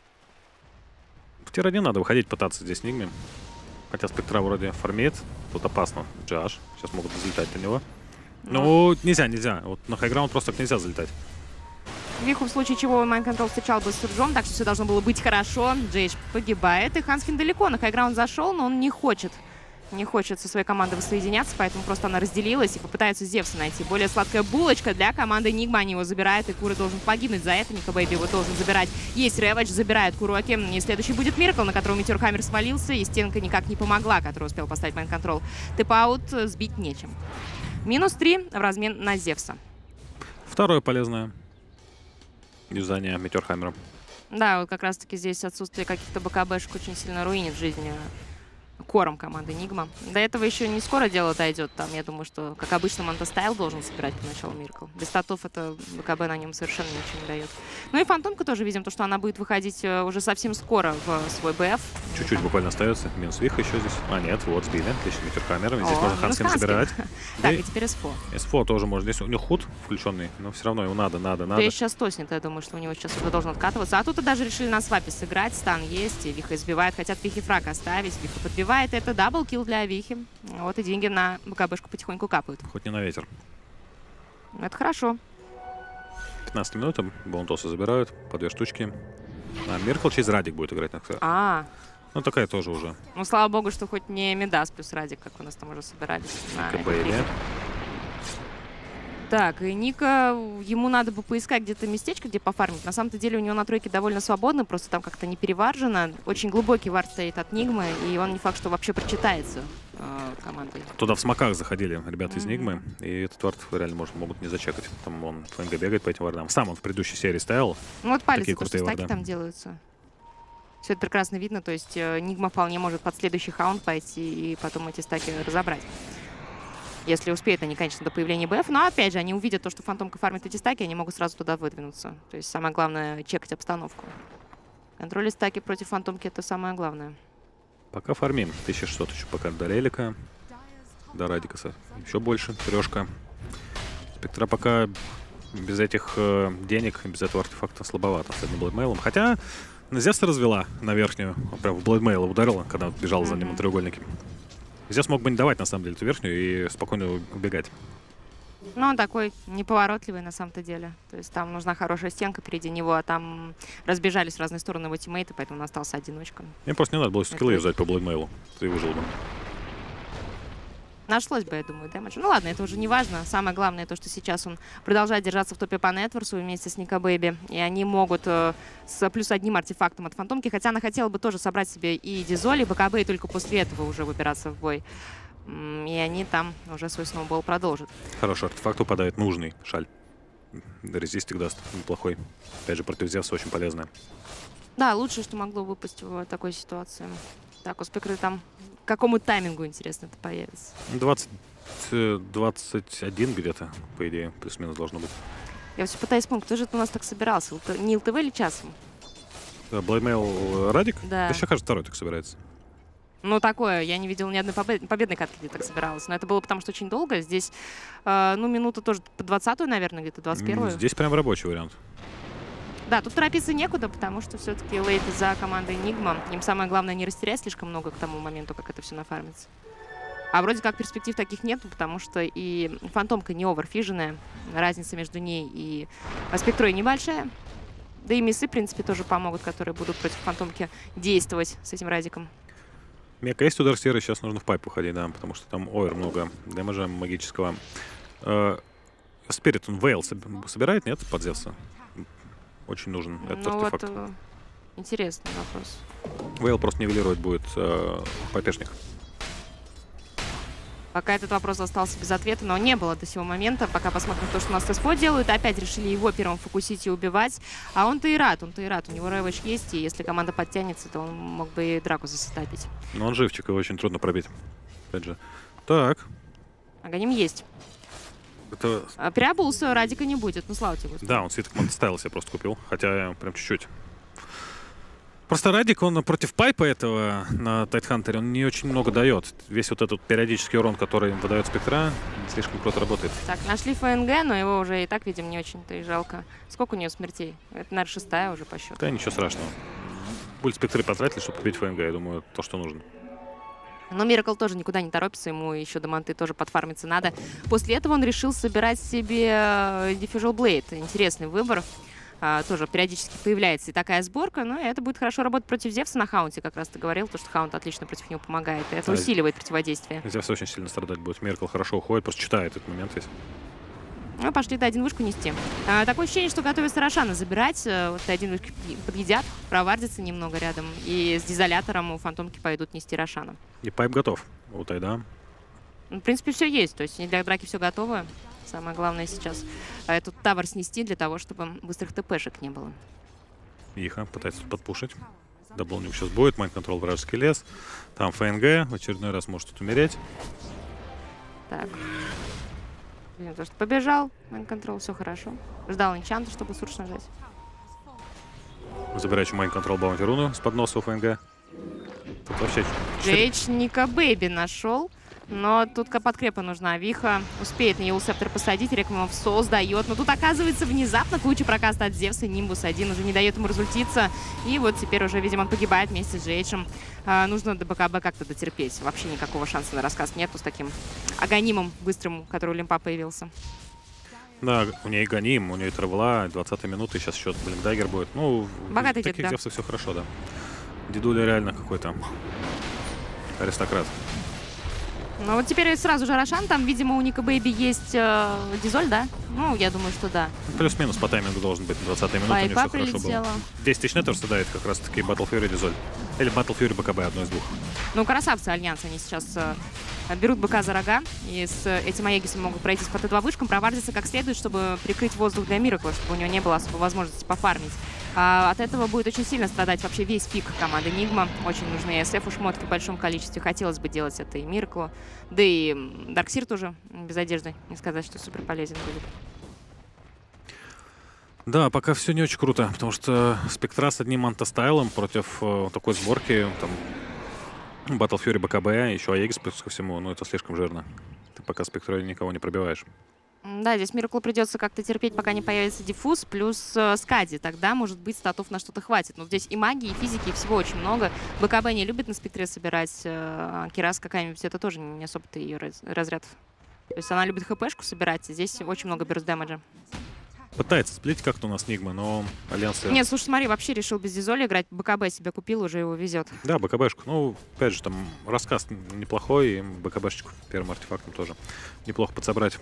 В тир один надо выходить, пытаться здесь Нигме. Хотя спектра вроде фармит. Тут опасно. Джаш. Сейчас могут залетать на него. Ну, нельзя, нельзя. Вот на хайграунд просто так нельзя залетать. Виху в случае чего Mind Control встречал бы с Сурджом, так что все должно было быть хорошо. джи эйч погибает, и Ханскин далеко. На хайграунд зашел, но он не хочет не хочет со своей командой воссоединяться, поэтому просто она разделилась и попытается Зевса найти. Более сладкая булочка для команды Нигма. Они его забирают, и Кура должен погибнуть за это. Ника Бэйби его должен забирать. Есть Рэвидж, забирает Куроки. И следующий будет Миракл, на которого Метеор Хаммер свалился, и стенка никак не помогла, которая успел поставить майнд-контрол. Тэп-аут сбить нечем. Минус три в размен на Зевса. Второе полезное юзание Метеор Хаммером. Да, вот как раз-таки здесь отсутствие каких-то БКБшек очень сильно руинит жизнь кором команды Нигма. До этого еще не скоро дело дойдет. Там, я думаю, что, как обычно, Монтастайл должен собирать поначалу Миракл. Без статов это БКБ на нем совершенно ничего не дает. Ну и Фантомка тоже видим, то, что она будет выходить уже совсем скоро в свой БФ. Чуть-чуть буквально остается. Минус Виха еще здесь. А, нет, вот, сбили. Отлично, Метеор Хаммер. Здесь О, можно Ханскин забирать. Так, и теперь СФО. СФО тоже можно. Здесь у него худ включенный, но все равно его надо, надо, надо. Да и сейчас тоснет, я думаю, что у него сейчас уже должен откатываться. А тут и даже решили на свапе сыграть. Стан есть, и Виха избивает. Хотят Вихи фраг оставить. Виха подбивает. Это даблкил для Вихи. Вот и деньги на БКБшку потихоньку капают. Хоть не на ветер. Это хорошо. пятнадцать минут, Баунтоса забирают по две штучки. А Миракл через Радик будет играть. А, ну такая тоже уже. ну слава богу, что хоть не Медас плюс Радик, как у нас там уже собирались. КБ. Так, и Ника, ему надо бы поискать где-то местечко, где пофармить. На самом-то деле у него на тройке довольно свободно, просто там как-то не переваржено. Очень глубокий вард стоит от Нигмы, и он не факт, что вообще прочитается э, командой. Туда в смоках заходили ребята из Mm-hmm. Нигмы, и этот вард реально может, могут не зачекать. Там он ФНГ бегает по этим вардам. Сам он в предыдущей серии ставил. Ну вот палец, Такие то, что крутые стаки варды. там делаются. Все это прекрасно видно, то есть э, Нигма вполне может под следующий хаунд пойти и потом эти стаки разобрать. Если успеют они, конечно, до появления БФ. Но, опять же, они увидят то, что Фантомка фармит эти стаки, они могут сразу туда выдвинуться. То есть самое главное — чекать обстановку. Контроль стаки против Фантомки — это самое главное. Пока фармим. тысяча шестьсот еще пока до Релика, до Радикаса. Еще больше. Трешка. Спектра пока без этих э, денег, без этого артефакта слабовато. Особенно Блэдмейлом. Хотя Зевса развела на верхнюю. Прям в Блэдмейла ударила, когда бежал за ним на треугольнике. Здесь мог бы не давать, на самом деле, эту верхнюю и спокойно убегать. Ну, он такой неповоротливый на самом-то деле. То есть там нужна хорошая стенка впереди него, а там разбежались в разные стороны его тиммейты, поэтому он остался одиночком. Им просто не надо было скиллы юзать по Блэдмейлу. Ты выжил бы. Нашлось бы, я думаю, дэмэдж. Ну ладно, это уже не важно. Самое главное то, что сейчас он продолжает держаться в топе по Нетворсу вместе с Ника Бэйби. И они могут э, с плюс одним артефактом от Фантомки. Хотя она хотела бы тоже собрать себе и Дизоли, и БКБ, и только после этого уже выбираться в бой. М, И они там уже свой сноубол продолжат. Хороший артефакт упадает, нужный шаль. Резистик даст неплохой. Опять же, против Зевса очень полезная. Да, лучшее, что могло выпасть в такой ситуации. Так, у Спекры там к какому таймингу, интересно, это появится? двадцать, двадцать один где-то, по идее, плюс-минус должно быть. Я все пытаюсь вспомнить, кто же это у нас так собирался? ЛТ Не ЛТВ или часом? Блэймейл Радик? Да. Еще, кажется, второй так собирается. Ну, такое. Я не видела ни одной побед... победной катки, где так собиралась. Но это было потому, что очень долго. Здесь, э, ну, минута тоже по двадцатую, наверное, где-то двадцать первую. Здесь прям рабочий вариант. Да, тут торопиться некуда, потому что все-таки лейт за командой Нигма. Им самое главное не растерять слишком много к тому моменту, как это все нафармится. А вроде как перспектив таких нету, потому что и Фантомка не оверфиженная. Разница между ней и Спектрой небольшая. Да и миссы, в принципе, тоже помогут, которые будут против Фантомки действовать с этим Радиком. Мека есть удар серый, сейчас нужно в пайп уходить, да, потому что там овер много дэмэджа магического. Спирит, он Вейл собирает, нет, под Зевса? Очень нужен этот ну артефакт. Вот, э, интересный вопрос. Вейл просто нивелировать будет э, пайпешник. Пока этот вопрос остался без ответа, но не было до сего момента. Пока посмотрим то, что у нас с СФО делают. Опять решили его первым фокусить и убивать. А он-то и рад, он-то и рад. У него рэвэдж есть, и если команда подтянется, то он мог бы и драку засетапить. Но он живчик, его очень трудно пробить. Опять же. Так. Аганим есть. Это... А переобулся, Радика не будет. Ну, слава тебе, Господи. Да, он свиток Монтастайл себе просто купил. Хотя прям чуть-чуть. Просто Радик, он против пайпа этого на Тайтхантере, он не очень много дает. Весь вот этот периодический урон, который выдает Спектра, слишком круто работает. Так, нашли ФНГ, но его уже и так, видим, не очень-то и жалко. Сколько у нее смертей? Это, наверное, шестая уже по счету. Да, ничего страшного. Буль Спектры потратили, чтобы купить ФНГ, я думаю, то, что нужно. Но Миракл тоже никуда не торопится, ему еще до манты тоже подфармиться надо. После этого он решил собирать себе Diffusal Blade. Интересный выбор. а, тоже периодически появляется и такая сборка, но это будет хорошо работать против Зевса на Хаунте, как раз ты говорил, то, что Хаунт отлично против него помогает, и это Да. усиливает противодействие. Зевс очень сильно страдать будет. Миркл хорошо уходит, просто читает этот момент весь. Ну, пошли Т один вышку нести. А, такое ощущение, что готовятся Рошана забирать. А, вот Т один вышки подъедят, провардятся немного рядом, и с дизолятором у Фантомки пойдут нести Рошана. И пайп готов у Тайда. Ну, в принципе, все есть, то есть для драки все готово. Самое главное сейчас а, этот тавер снести для того, чтобы быстрых ТПшек не было. Иха пытается подпушить. Даблник сейчас будет. Майнд-контрол, вражеский лес. Там ФНГ. В очередной раз может тут умереть. Так. Видим, то, что побежал. Майнд-контрол, все хорошо. Ждал энчанта, чтобы сурж нажать. Забирающий майнд-контрол баунти руну с подноса у ФНГ. Тут вообще... Джейдж Ника Бэйби нашел. Но тут подкрепа нужна. Виха успеет на Еусептор посадить, Реквиемов создает. Но тут оказывается внезапно куча прокаста от Зевса. Нимбус один уже не дает ему разультиться. И вот теперь уже, видимо, он погибает вместе с Джейджем. А, нужно до БКБ как-то дотерпеть. Вообще никакого шанса на рассказ нету с таким аганимом быстрым, который у Лимпа появился. Да, у нее Ганим, у нее Травела, двадцатая минута, сейчас счет Блинкдаггер будет. Ну, Богатый в таких дед, да. Зевсах все хорошо, да. Дедуля реально какой-то аристократ. Ну вот теперь сразу же Рошан. Там, видимо, у Ника Бэйби есть э, дизоль, да? Ну, я думаю, что да. Плюс-минус по таймингу должен быть на двадцатой минуте, у нее Пайпа все хорошо прилетела. было. десять тысяч нетов дает как раз-таки Battle Fury Дизоль. Или Battle Fury БКБ, одно из двух. Ну, красавцы Альянс, они сейчас э, берут быка за рога, и с этим Аегисом могут пройтись по Т два вышкам, провардиться как следует, чтобы прикрыть воздух для Миракла, чтобы у него не было особой возможности пофармить. А от этого будет очень сильно страдать вообще весь пик команды Нигма. Очень нужны эс эф у шмотки в большом количестве. Хотелось бы делать это и Мираклу. Да и Дарксир тоже без одежды. Не сказать, что супер полезен будет. Да, пока все не очень круто, потому что Спектра с одним антастайлом против э, такой сборки, там, Battle Fury БКБ, еще Аегис плюс ко всему, ну это слишком жирно. Ты пока Спектрой никого не пробиваешь. Да, здесь Мираклу придется как-то терпеть, пока не появится диффуз, плюс э, Скади. Тогда, может быть, статов на что-то хватит. Но здесь и магии, и физики, и всего очень много. БКБ не любит на спектре собирать. Э, Кирас какая-нибудь, это тоже не особо-то ее раз, разряд. То есть она любит хпшку собирать, и здесь очень много берут дэмэджа. Пытается сплить как-то у нас Нигма, но Альянс... Нет, слушай, смотри, вообще решил без дизоля играть. БКБ себе купил, уже его везет. Да, БКБшку. Ну, опять же, там рассказ неплохой, и БКБшечку первым артефактом тоже неплохо подсобрать.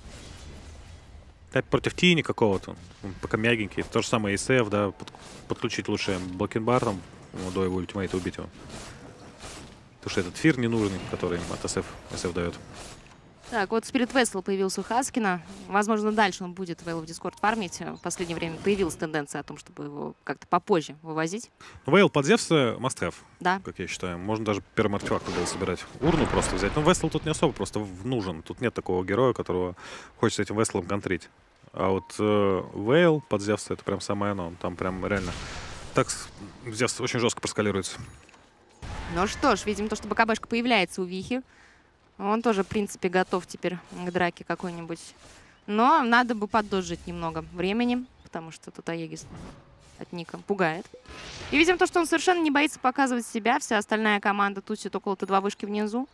Опять против Тини какого-то, он пока мягенький. То же самое эс эф, да, под, подключить лучше блокинбар, там, ну, до его ультимейта убить его. Потому что этот фир ненужный, который от эс эф, эс эф дает. Так, вот Spirit Vessel появился у Хаскина. Возможно, дальше он будет Вейл в Дискорд фармить. В последнее время появилась тенденция о том, чтобы его как-то попозже вывозить. Ну, Вейл под Зевса must have, Да. как я считаю. Можно даже первым артефактом было собирать. Урну просто взять. Но Весел тут не особо просто нужен. Тут нет такого героя, которого хочется этим Веселом контрить. А вот э, Вейл под Зевса — это прям самое оно. Там прям реально так Зевс очень жестко проскалируется. Ну что ж, видим то, что БКБшка появляется у Вихи. Он тоже, в принципе, готов теперь к драке какой-нибудь. Но надо бы поддожить немного времени, потому что тут Аегис от Ника пугает. И видим то, что он совершенно не боится показывать себя. Вся остальная команда тусит около Т два вышки внизу.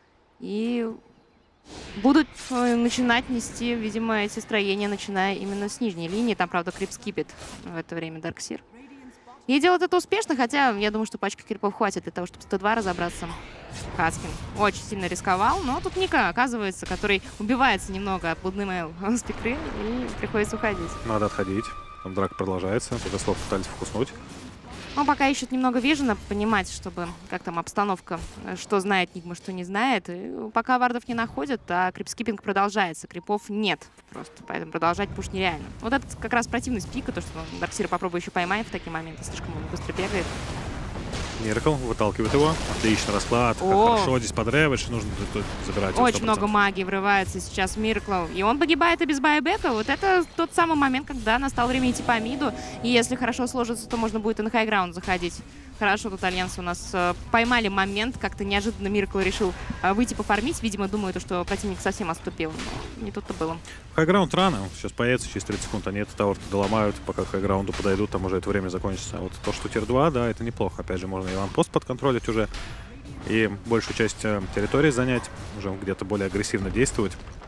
И будут э, начинать нести, видимо, эти строения, начиная именно с нижней линии. Там, правда, крип скипит в это время Дарксир. И делает это успешно, хотя я думаю, что пачки крипов хватит для того, чтобы с Т два разобраться. Хаскин очень сильно рисковал, но тут Ника, оказывается, который убивается немного от блудный мейл спектры, и приходится уходить. Надо отходить. Там драка продолжается. Тут слов пытались вкуснуть. Он пока ищет немного вижена, понимать, чтобы как там обстановка, что знает Нигма, что не знает. И пока вардов не находят, а крипскиппинг продолжается. Крипов нет просто, поэтому продолжать пуш нереально. Вот это как раз противность пика, то, что Дарксира попробуй еще поймает в такие моменты, слишком он быстро бегает. Миракл выталкивает его. Отличный расклад. Как О! хорошо здесь подревать, нужно тут забирать. его Очень сто процентов. много магии врывается сейчас в Миракл. И он погибает и без байбека. Вот это тот самый момент, когда настало время идти по миду. И если хорошо сложится, то можно будет и на хайграунд заходить. Хорошо, тут Альянс у нас э, поймали момент. Как-то неожиданно Миракл решил э, выйти пофармить. Видимо, думаю, то, что противник совсем отступил. Но не тут-то было. Хайграунд рано. Он сейчас появится через тридцать секунд. Они этот тауэр доломают. Пока к хайграунду подойдут, там уже это время закончится. Вот то, что тир два, да, это неплохо. Опять же, можно и ванпост подконтролить уже. И большую часть э, территории занять. Уже где-то более агрессивно действовать.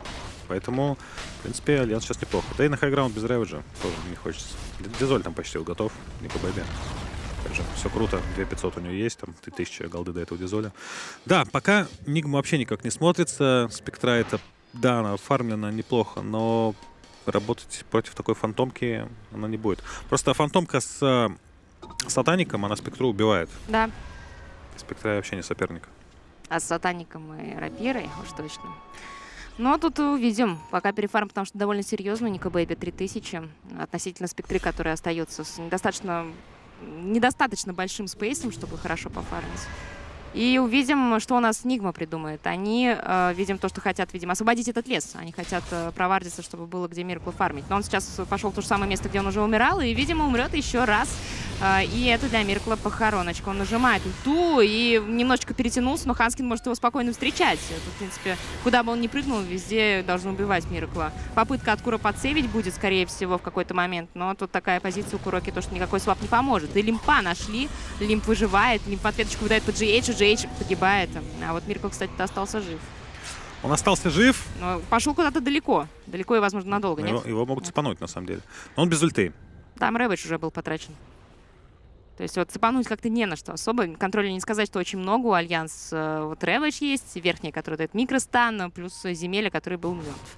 Поэтому, в принципе, Альянс сейчас неплохо. Да и на хайграунд без реведжа тоже не хочется. Дизоль там почти готов, Ника Бэби. Все круто, две тысячи пятьсот у него есть, там тысяча голды до этого Дизоля. Да, пока Нигма вообще никак не смотрится. Спектра это, да, она оформлена неплохо, но работать против такой фантомки она не будет. Просто фантомка с сатаником, она Спектру убивает. Да. Спектра вообще не соперник. А с сатаником и рапирой уж точно. Но тут увидим. Пока перефарм, потому что довольно серьезно. Ника Бэйби три тысячи. Относительно Спектры, которая остается с недостаточно, недостаточно большим спейсом, чтобы хорошо пофармить. И увидим, что у нас Нигма придумает. Они, э, видим то, что хотят, видимо, освободить этот лес. Они хотят э, провардиться, чтобы было где Миракл фармить. Но он сейчас пошел в то же самое место, где он уже умирал, и, видимо, умрет еще раз. Э, и это для Миракла похороночка. Он нажимает ульту и немножечко перетянулся, но Ханскин может его спокойно встречать. Это, в принципе, куда бы он ни прыгнул, везде должен убивать Миракла. Попытка от Кура подсейвить будет, скорее всего, в какой-то момент. Но тут такая позиция у Куроки, то, что никакой свап не поможет. И Лимпа нашли. Лимп выживает. Лимп в ответочку выдает под джи эйч. джи эйч погибает. А вот Миракл, кстати, остался жив. Он остался жив. Но пошел куда-то далеко. Далеко и, возможно, надолго, нет? Его, его могут цепануть, на самом деле. Но он без ульты. Там Рэвидж уже был потрачен. То есть вот цепануть как-то не на что особо. Контроля не сказать, что очень много. У Альянс вот Рэвидж есть, верхний, который дает микростан, плюс Земеля, который был мертв.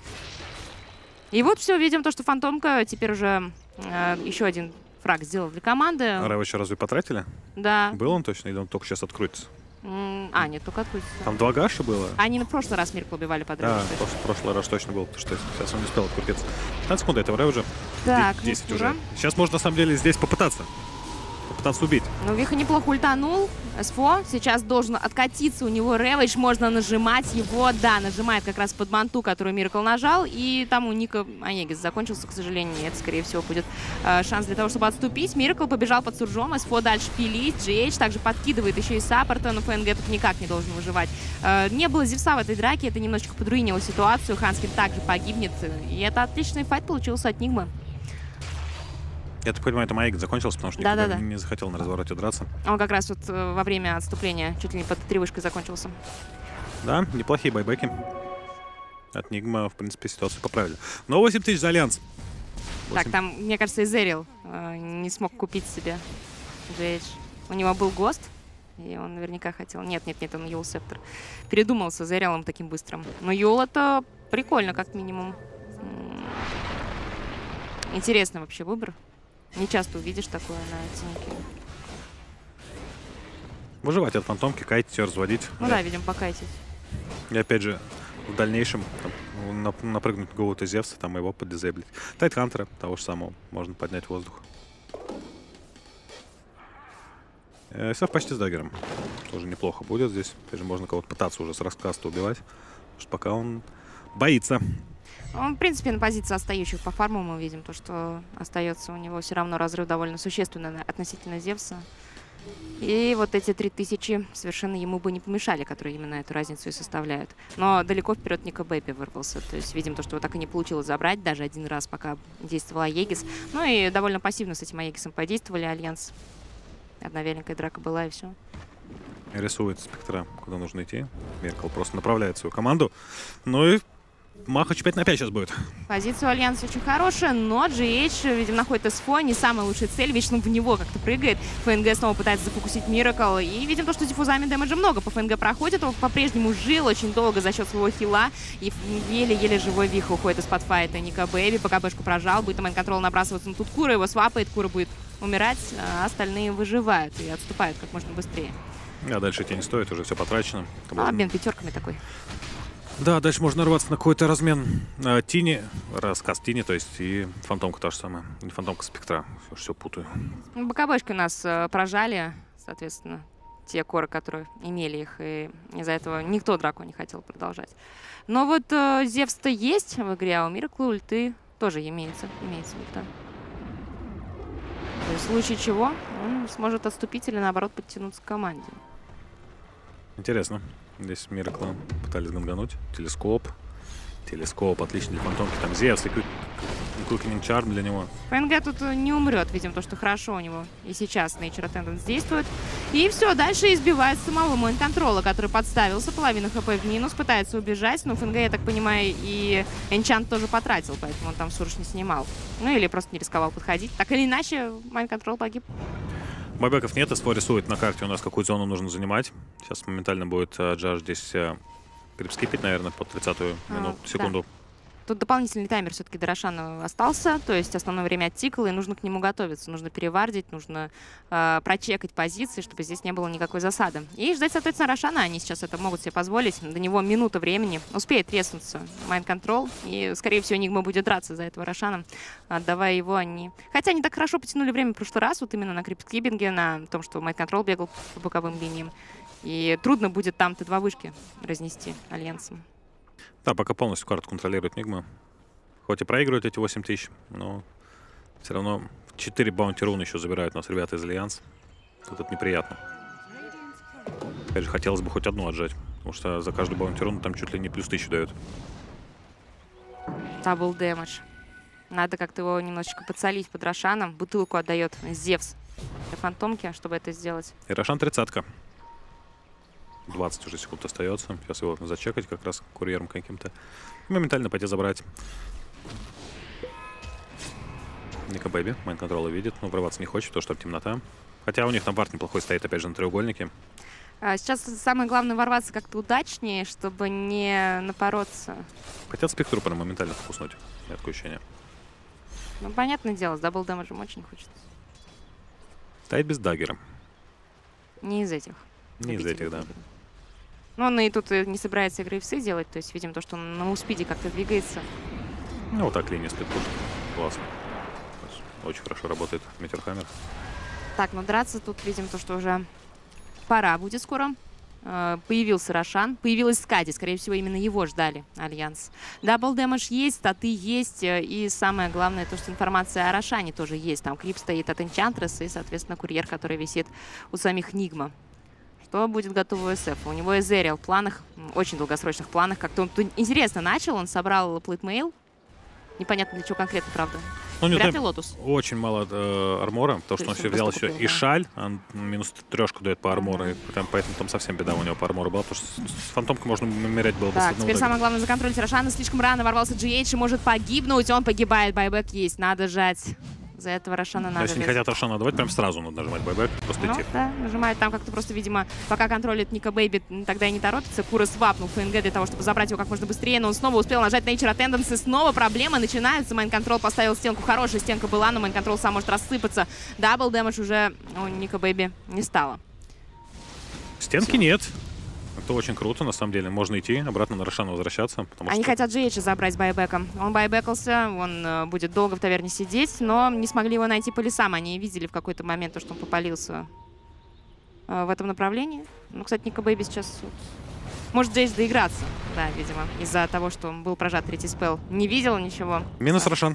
И вот все, видим то, что Фантомка теперь уже э, еще один фраг сделал для команды. А Рэвидж разве потратили? Да. Был он точно? Или он только сейчас откроется? А, нет, только открутится. Там два гаша было? Они на прошлый раз Миркл убивали подряд. Да, в прошлый раз точно был, потому что сейчас он не успел открутиться. пятнадцать секунд этого Рэвиджа. Так, десять ну, уже. Сейчас можно, на самом деле, здесь попытаться. Попытаться убить. Ну, Виха неплохо ультанул. СФО сейчас должен откатиться. У него Рэвидж, можно нажимать его. Да, нажимает как раз под манту, которую Миракл нажал. И там у Ника Аегис закончился, к сожалению. Нет, скорее всего, будет э, шанс для того, чтобы отступить. Миракл побежал под Суржом. СФО дальше пилить. джи эйч также подкидывает еще и саппорта. Но ФНГ тут никак не должен выживать. Э, не было Зевса в этой драке. Это немножечко подруинило ситуацию. Ханскин также погибнет. И это отличный файт получился от Нигмы. Я так понимаю, это Аегис закончился, потому что да, никто да, да. не захотел на развороте драться. Он как раз вот э, во время отступления чуть ли не под тревышкой закончился. Да, неплохие байбеки. От Нигма, в принципе, ситуацию поправили. Но восемь тысяч за Альянс. Так, там, мне кажется, Изерил э, не смог купить себе джи эйч. У него был ГОСТ, и он наверняка хотел... Нет, нет, нет, он Юл Септор. Передумал с Изерилом таким быстрым. Но Юл это прикольно, как минимум. Интересный вообще выбор. Не часто увидишь такое на тинке. Выживать от фантомки, кайтить ее, разводить. Ну да, видим, покайтить. И опять же, в дальнейшем там, нап напрыгнуть в Гоута Зевса, там его поддизейблить. Тайтхантера, того же самого, можно поднять в воздух. Сеф почти с даггером. Тоже неплохо будет здесь. Опять же, можно кого-то пытаться уже с раскаста убивать. Потому что пока он боится. Он, в принципе, на позиции остающих по фарму мы видим, то, что остается у него все равно разрыв довольно существенный относительно Зевса. И вот эти три тысячи совершенно ему бы не помешали, которые именно эту разницу и составляют. Но далеко вперед Ника Бэйби вырвался. То есть видим то, что его так и не получилось забрать, даже один раз, пока действовала Аегис. Ну и довольно пассивно с этим Аегисом подействовали Альянс. Одна веленькая драка была, и все. Рисует Спектра, куда нужно идти. Миракл просто направляет свою команду. Ну и Махач пять на пять сейчас будет. Позиция у Альянса очень хорошая, но джи эйч, видимо, находит СФО, не самая лучшая цель, вечно в него как-то прыгает. ФНГ снова пытается зафокусить Миракл, и видим то, что диффузами дэмэджа много по ФНГ проходит, он по-прежнему жил очень долго за счет своего хила, и еле-еле живой Виха уходит из-под файта. Ника Бэйби по КБшку прожал, будет майн-контрол набрасываться, но тут Кура его свапает, Кура будет умирать, а остальные выживают и отступают как можно быстрее. А дальше идти не стоит, уже все потрачено. А, обмен пятерками такой. Да, дальше можно нарваться на какой-то размен э, Тини, рассказ Тини, то есть и фантомка та же самая. Не фантомка, Спектра, все, все путаю. БКБшки у нас э, прожали, соответственно, те коры, которые имели их, и из-за этого никто драку не хотел продолжать. Но вот э, Зевс-то есть в игре, а у Миракла ульты тоже имеется, имеется ульта. То есть в случае чего он сможет отступить или наоборот подтянуться к команде. Интересно. Здесь Миракла пытались гангануть. Телескоп. Телескоп. Отличный для фантомки. Там Зевс и Кукинг Чарм для него. ФНГ тут не умрет. Видим то, что хорошо у него и сейчас Nature Attendance действует. И все, дальше избивает самого Майнд-контрола, который подставился, половина хп в минус, пытается убежать. Но ФНГ, я так понимаю, и Энчант тоже потратил, поэтому он там Сурж не снимал. Ну или просто не рисковал подходить. Так или иначе, Майнд-контрол погиб. Байбеков нет, СФО рисует на карте у нас, какую зону нужно занимать. Сейчас моментально будет Джаш здесь крипскипить, наверное, под тридцатую минуту, а, секунду. Да. Тут дополнительный таймер все-таки до Рошана остался, то есть основное время оттикало, и нужно к нему готовиться. Нужно перевардить, нужно э, прочекать позиции, чтобы здесь не было никакой засады. И ждать, соответственно, Рошана. Они сейчас это могут себе позволить. До него минута времени. Успеет треснуться Майнд-контрол, и, скорее всего, Нигма будет драться за этого Рошана, отдавая его они... Хотя они так хорошо потянули время в прошлый раз, вот именно на крипскибинге, на том, что Майнд-контрол бегал по боковым линиям. И трудно будет там Т два вышки разнести Альянсом. Да, пока полностью карту контролирует Нигма. Хоть и проигрывают эти восемь тысяч, но все равно четыре баунти рун еще забирают у нас ребята из Альянс. Тут это неприятно. Опять же, хотелось бы хоть одну отжать, потому что за каждую баунти рун там чуть ли не плюс тысячу дают. Дабл дэмэдж. Надо как-то его немножечко подсолить под Рошаном. Бутылку отдает Зевс для фантомки, чтобы это сделать. И Рошан тридцатка. двадцать уже секунд остается. Сейчас его зачекать как раз курьером каким-то. И моментально пойти забрать. Ника Бэби Майнд-контрола видит, но врываться не хочет, потому что там темнота. Хотя у них там вард неплохой стоит, опять же, на треугольнике. А сейчас самое главное ворваться как-то удачнее, чтобы не напороться. Хотят спектру прям моментально вкуснуть. Нет такое ощущение. Ну, понятное дело, с дабл дэмэджем очень хочется. Стоит без даггера. Не из этих. Не из этих, да. Ну, он и тут не собирается грейвсы делать, то есть видим то, что он на муспиде как-то двигается. Ну, вот так линия сплит-пуш. Классно. Очень хорошо работает Метерхаммер. Так, ну драться тут видим то, что уже пора будет скоро. Появился Рошан, появилась Скади, скорее всего, именно его ждали Альянс. Дабл дэмэдж есть, статы есть, и самое главное то, что информация о Рошане тоже есть. Там крип стоит от Энчантресса и, соответственно, курьер, который висит у самих Нигма. Что будет готово у СФ? У него Эзериал в планах, очень долгосрочных планах. Как-то он интересно начал, он собрал плейтмейл. Непонятно для чего конкретно, правда. Ну, Вряд ли Лотус. Очень мало э, армора, потому что он все взял еще и шаль, он минус трешку дает по армору, и там, поэтому там совсем беда у него по армору была, потому что с, с фантомкой можно умерять было бы. Так, теперь самое главное законтролить Рошана. Слишком рано ворвался джи эйч и может погибнуть. Он погибает, байбек есть, надо жать. За этого Рошана надо. Если не хотят Рошана давать, прям сразу надо нажимать байбек, просто ну, идти. Да, нажимает там как-то просто, видимо, пока контролит Ника Бэйби, тогда и не торопится. Кура свапнул ФНГ для того, чтобы забрать его как можно быстрее, но он снова успел нажать Nature Attendance, и снова проблемы начинаются. Майнд-контрол поставил стенку, хорошая стенка была, но Майнд-контрол сам может рассыпаться. Дабл дэмэдж уже у Ника Бэйби не стало. Стенки Все. Нет. Это очень круто, на самом деле. Можно идти, обратно на Рошана возвращаться. Они что... хотят джи эйч забрать с байбеком. Он байбекался, он э, будет долго в таверне сидеть, но не смогли его найти по лесам. Они видели в какой-то момент, то, что он попалился э, в этом направлении. Ну, кстати, Ника Бэйби сейчас... Вот, может джи эйч доиграться, да, видимо, из-за того, что он был прожат третий спелл. Не видел ничего. Минус да. Рошан.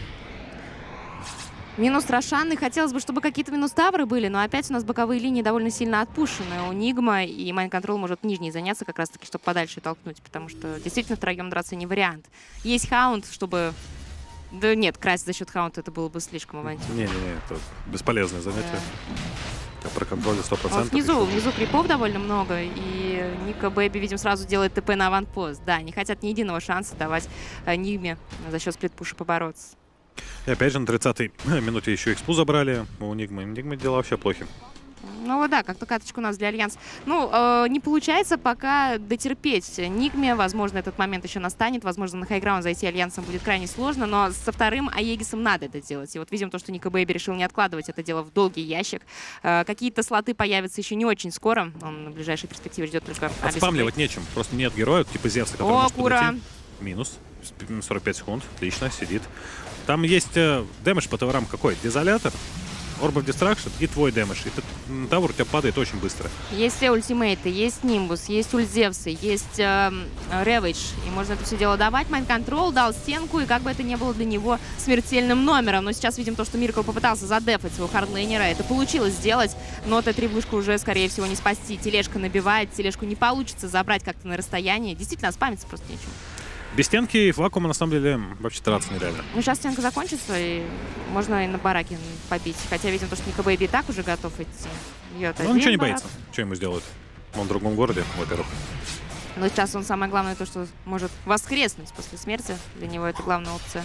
Минус Рошан, и хотелось бы, чтобы какие-то минус-тавры были, но опять у нас боковые линии довольно сильно отпушены у Нигма, и Майнд-контрол может нижней заняться как раз-таки, чтобы подальше толкнуть, потому что действительно втроем драться не вариант. Есть хаунт, чтобы... Да нет, красть за счет хаунта это было бы слишком авантюрно. Не-не-не, это бесполезное занятие. Да. Про контроль сто процентов. Вот внизу, внизу крипов довольно много, и Ника Бэйби, видим, сразу делает ТП на аванпост. Да, не хотят ни единого шанса давать Нигме за счет сплит-пуша побороться. И опять же на тридцатой минуте еще экспу забрали у Нигмы. Нигмы дела вообще плохи. Ну вот да, как-то каточка у нас для Альянс. Ну, э, не получается пока дотерпеть Нигме. Возможно, этот момент еще настанет. Возможно, на хайграунд зайти Альянсом будет крайне сложно. Но со вторым Аегисом надо это делать. И вот видим то, что Ника Бэйби решил не откладывать это дело в долгий ящик. Э, Какие-то слоты появятся еще не очень скоро. Он на ближайшей перспективе ждет только... Отспамливать нечем. Просто нет героя, типа Зевса, который О, может Кура. подойти. Минус. сорок пять секунд. Отлично, сидит. Там есть э, дэмэдж по товарам какой? Дезолятор, Orb of Destruction и твой дэмэдж. И тавр у тебя падает очень быстро. Есть все ультимейты, есть Нимбус, есть ульзевсы, есть э, Ravage. И можно это все дело давать. Майнд-контрол дал стенку, и как бы это не было для него смертельным номером. Но сейчас видим то, что Миракл попытался задефать своего хардлейнера. Это получилось сделать, но Т три вышку уже, скорее всего, не спасти. Тележка набивает, тележку не получится забрать как-то на расстоянии. Действительно, спамиться просто нечем. Без стенки и вакуума, на самом деле, вообще драться нереально. Ну, сейчас стенка закончится, и можно и на бараке побить. Хотя видим, то, что Ника Бэйби и так уже готов идти. Бьет Ну, один ничего не барак. боится. Что ему сделают? Он в другом городе, во-первых. Но сейчас он самое главное то, что может воскреснуть после смерти. Для него это главная опция.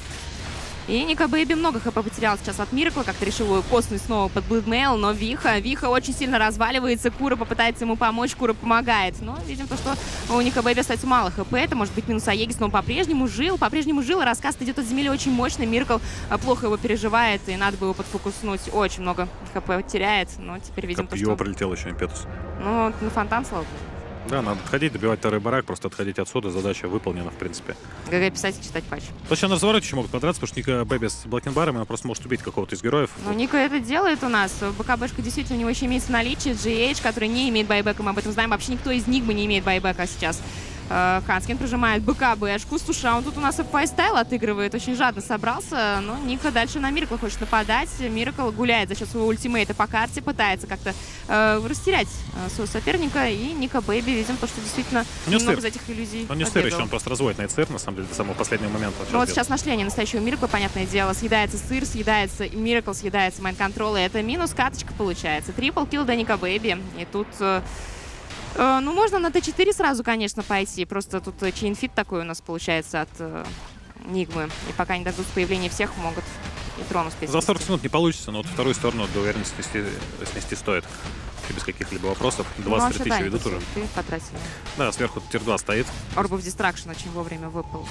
И Ника Бэйби много хп потерял сейчас от Миракла, как-то решил его коснуть снова под Блэдмейл, но Виха, Виха очень сильно разваливается, Кура попытается ему помочь, Кура помогает. Но видим то, что у Ника Бэйби остается мало хп, это может быть минус Аегис, но он по-прежнему жил, по-прежнему жил, и раскаст идет от земли очень мощный, Миракл плохо его переживает, и надо бы его подфокуснуть, очень много хп теряет, но теперь видим то, Его что... прилетел еще импетус. Ну, на фонтан, слава богу. Да, надо отходить, добивать второй барак, просто отходить отсюда, задача выполнена, в принципе. ГГ писать и читать патч. Точно на развороте еще могут подраться, потому что Ника Бэйби с Блэкенбаром, он просто может убить какого-то из героев. Ну, Ника это делает у нас. БКБшка действительно у него еще имеется наличие. джи эйч, который не имеет байбека, мы об этом знаем. Вообще никто из Нигмы не имеет байбека сейчас. Ханскин прожимает БКБшку. Слушай, а он тут у нас файстайл отыгрывает. Очень жадно собрался. Но Ника дальше на Миракла хочет нападать. Миракл гуляет за счет своего ультимейта по карте. Пытается как-то э, растерять э, своего соперника. И Ника Бэйби видим то, что действительно Он не немного стыр. из этих иллюзий Он не стыр еще, побегал. он просто разводит на сыр, на самом деле, до самого последнего момента. Ну вот сейчас нашли они настоящего Миракла, понятное дело. Съедается сыр, съедается Миракл, съедается майнд-контрол. И это минус каточка получается. Трипл килл до Ника Бэйби. И тут... Э, э, ну, можно на тэ четыре сразу, конечно, пойти. Просто тут чейнфит такой у нас получается от э, Нигмы. И пока не дадут появления всех, могут и трон успеть. За сорок минут не получится, но вот вторую сторону до уверенности снести, снести стоит. И без каких-либо вопросов. двадцать три тысячи ведут уже. Ты потратил. Да, сверху тир два стоит. Orb of Distraction очень вовремя выпал.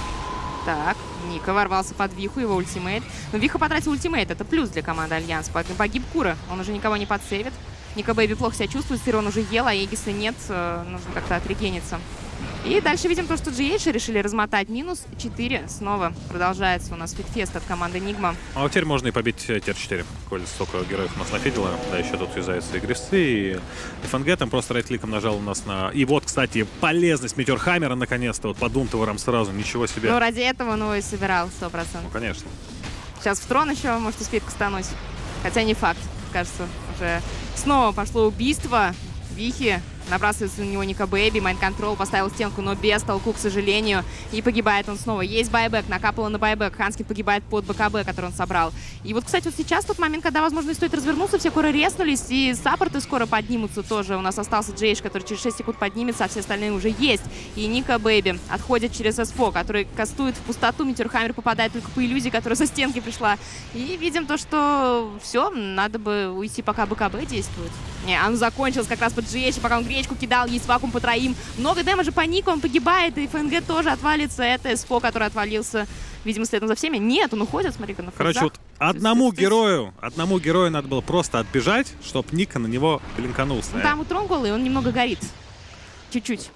Так, Ника ворвался под Виху, его ультимейт. Но Виха потратил ультимейт, это плюс для команды Альянс. Погиб Кура, он уже никого не подсейвит. Ника Бэйби плохо себя чувствует, Сир он уже ел, а Егиса нет, нужно как-то отрегениться. И дальше видим то, что джи эйч решили размотать. Минус четыре снова продолжается у нас фитфест от команды Нигма. А вот теперь можно и побить тир четыре, коль столько героев у нас нафидило. Да, еще тут связаются и Грифсы, и ФНГ там просто райт-кликом нажал у нас на... И вот, кстати, полезность Метеор Хаммера наконец-то, вот по Дунтоварам сразу, ничего себе. Ну, ради этого, ну, и собирал сто процентов. Ну, конечно. Сейчас в трон еще может успеть кастануть. Хотя не факт, кажется, уже снова пошло убийство Вихи. Набрасывается на него Ника Бэйби, майнд-контрол, поставил стенку, но без толку, к сожалению. И погибает он снова. Есть байбек, накапало на байбек. Ханскин погибает под БКБ, который он собрал. И вот, кстати, вот сейчас тот момент, когда, возможно, и стоит развернуться, все скоро резнулись, и саппорты скоро поднимутся тоже. У нас остался джи эйч, который через шесть секунд поднимется, а все остальные уже есть. И Ника Бэйби отходит через СФО, который кастует в пустоту. Метеор Хаммер попадает только по иллюзии, которая со стенки пришла. И видим то, что все, надо бы уйти, пока БКБ действует. Не, он закончился как раз под джи эйч, пока он гречку кидал, есть вакуум по троим. Много дэмэджа по Нику, он погибает, и ФНГ тоже отвалится. Это СФО, который отвалился, видимо, следом за всеми. Нет, он уходит, смотри-ка, на Короче, фрезах. вот одному Тыц-тыц-тыц. герою, одному герою надо было просто отбежать, чтобы Ника на него блинканулся. Ну, там у трон голый, он немного горит. Чуть-чуть.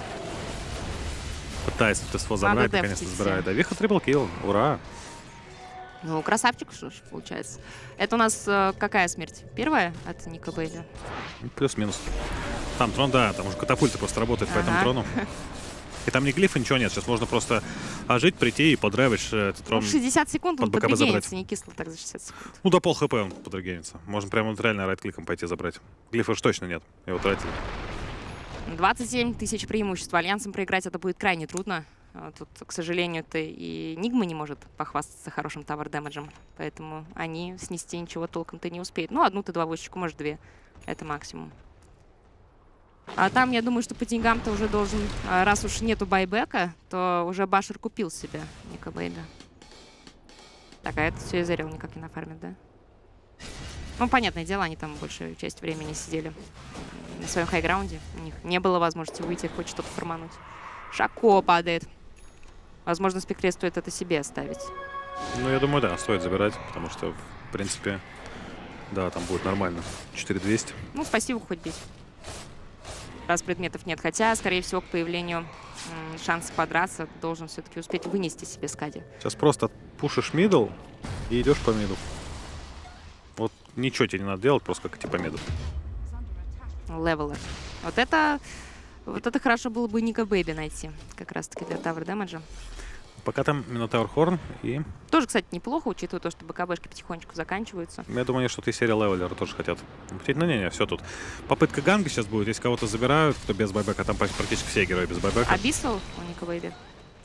Пытается ТСФО забрать, Надо наконец-то дефтить. забирает. Да, Виха трипл килл, ура. Ну, красавчик, что ж, получается. Это у нас э, какая смерть? Первая от Ника Бэйби? Плюс-минус. Там трон, да, там уже катапульта просто работает по этому Ага. трону. И там ни глифа, ничего нет. Сейчас можно просто ожить, прийти и подрайвить э, этот трон. Ну, шестьдесят секунд он под БКБ подрегенится, забрать. не кисло так за шестьдесят секунд. Ну, до пол хп он подрегенится. Можно прямо вот реально райт-кликом пойти забрать. Глифа уж точно нет. Его тратили. двадцать семь тысяч преимуществ. Альянсом проиграть это будет крайне трудно. А Тут, к сожалению, то и Нигма не может похвастаться хорошим тавер-дэмэджем. Поэтому они снести ничего толком-то не успеют. Ну, одну-то двоечку, может, две. Это максимум. А там, я думаю, что по деньгам-то уже должен, а, раз уж нету байбека, то уже Башер купил себе Ника Бэйби. Так, а это все Изерил никак не нафармит, да? Ну, понятное дело, они там большую часть времени сидели на своем хайграунде. У них не было возможности выйти, хоть что-то формануть. Шако падает. Возможно, Спекре стоит это себе оставить. Ну, я думаю, да, стоит забирать, потому что, в принципе, да, там будет нормально. четыре двести. Ну, спасибо, хоть бить. Раз предметов нет. Хотя, скорее всего, к появлению м, шанса подраться должен все-таки успеть вынести себе Скади. Сейчас просто пушишь мидл и идешь по миду. Вот ничего тебе не надо делать, просто как идти по миду. Левелер. Вот это... Вот это хорошо было бы Ника Бэйби найти. Как раз-таки для тавер дэмэджа. Пока там Минотавр Хорн и... Тоже, кстати, неплохо, учитывая то, что БКБшки потихонечку заканчиваются. Я думаю, они что-то из серии левелера тоже хотят. Ну, не-не, все тут. Попытка ганга сейчас будет. Если кого-то забирают, то без байбека. Там практически все герои без байбека. Абиссал у Ника Бэйби.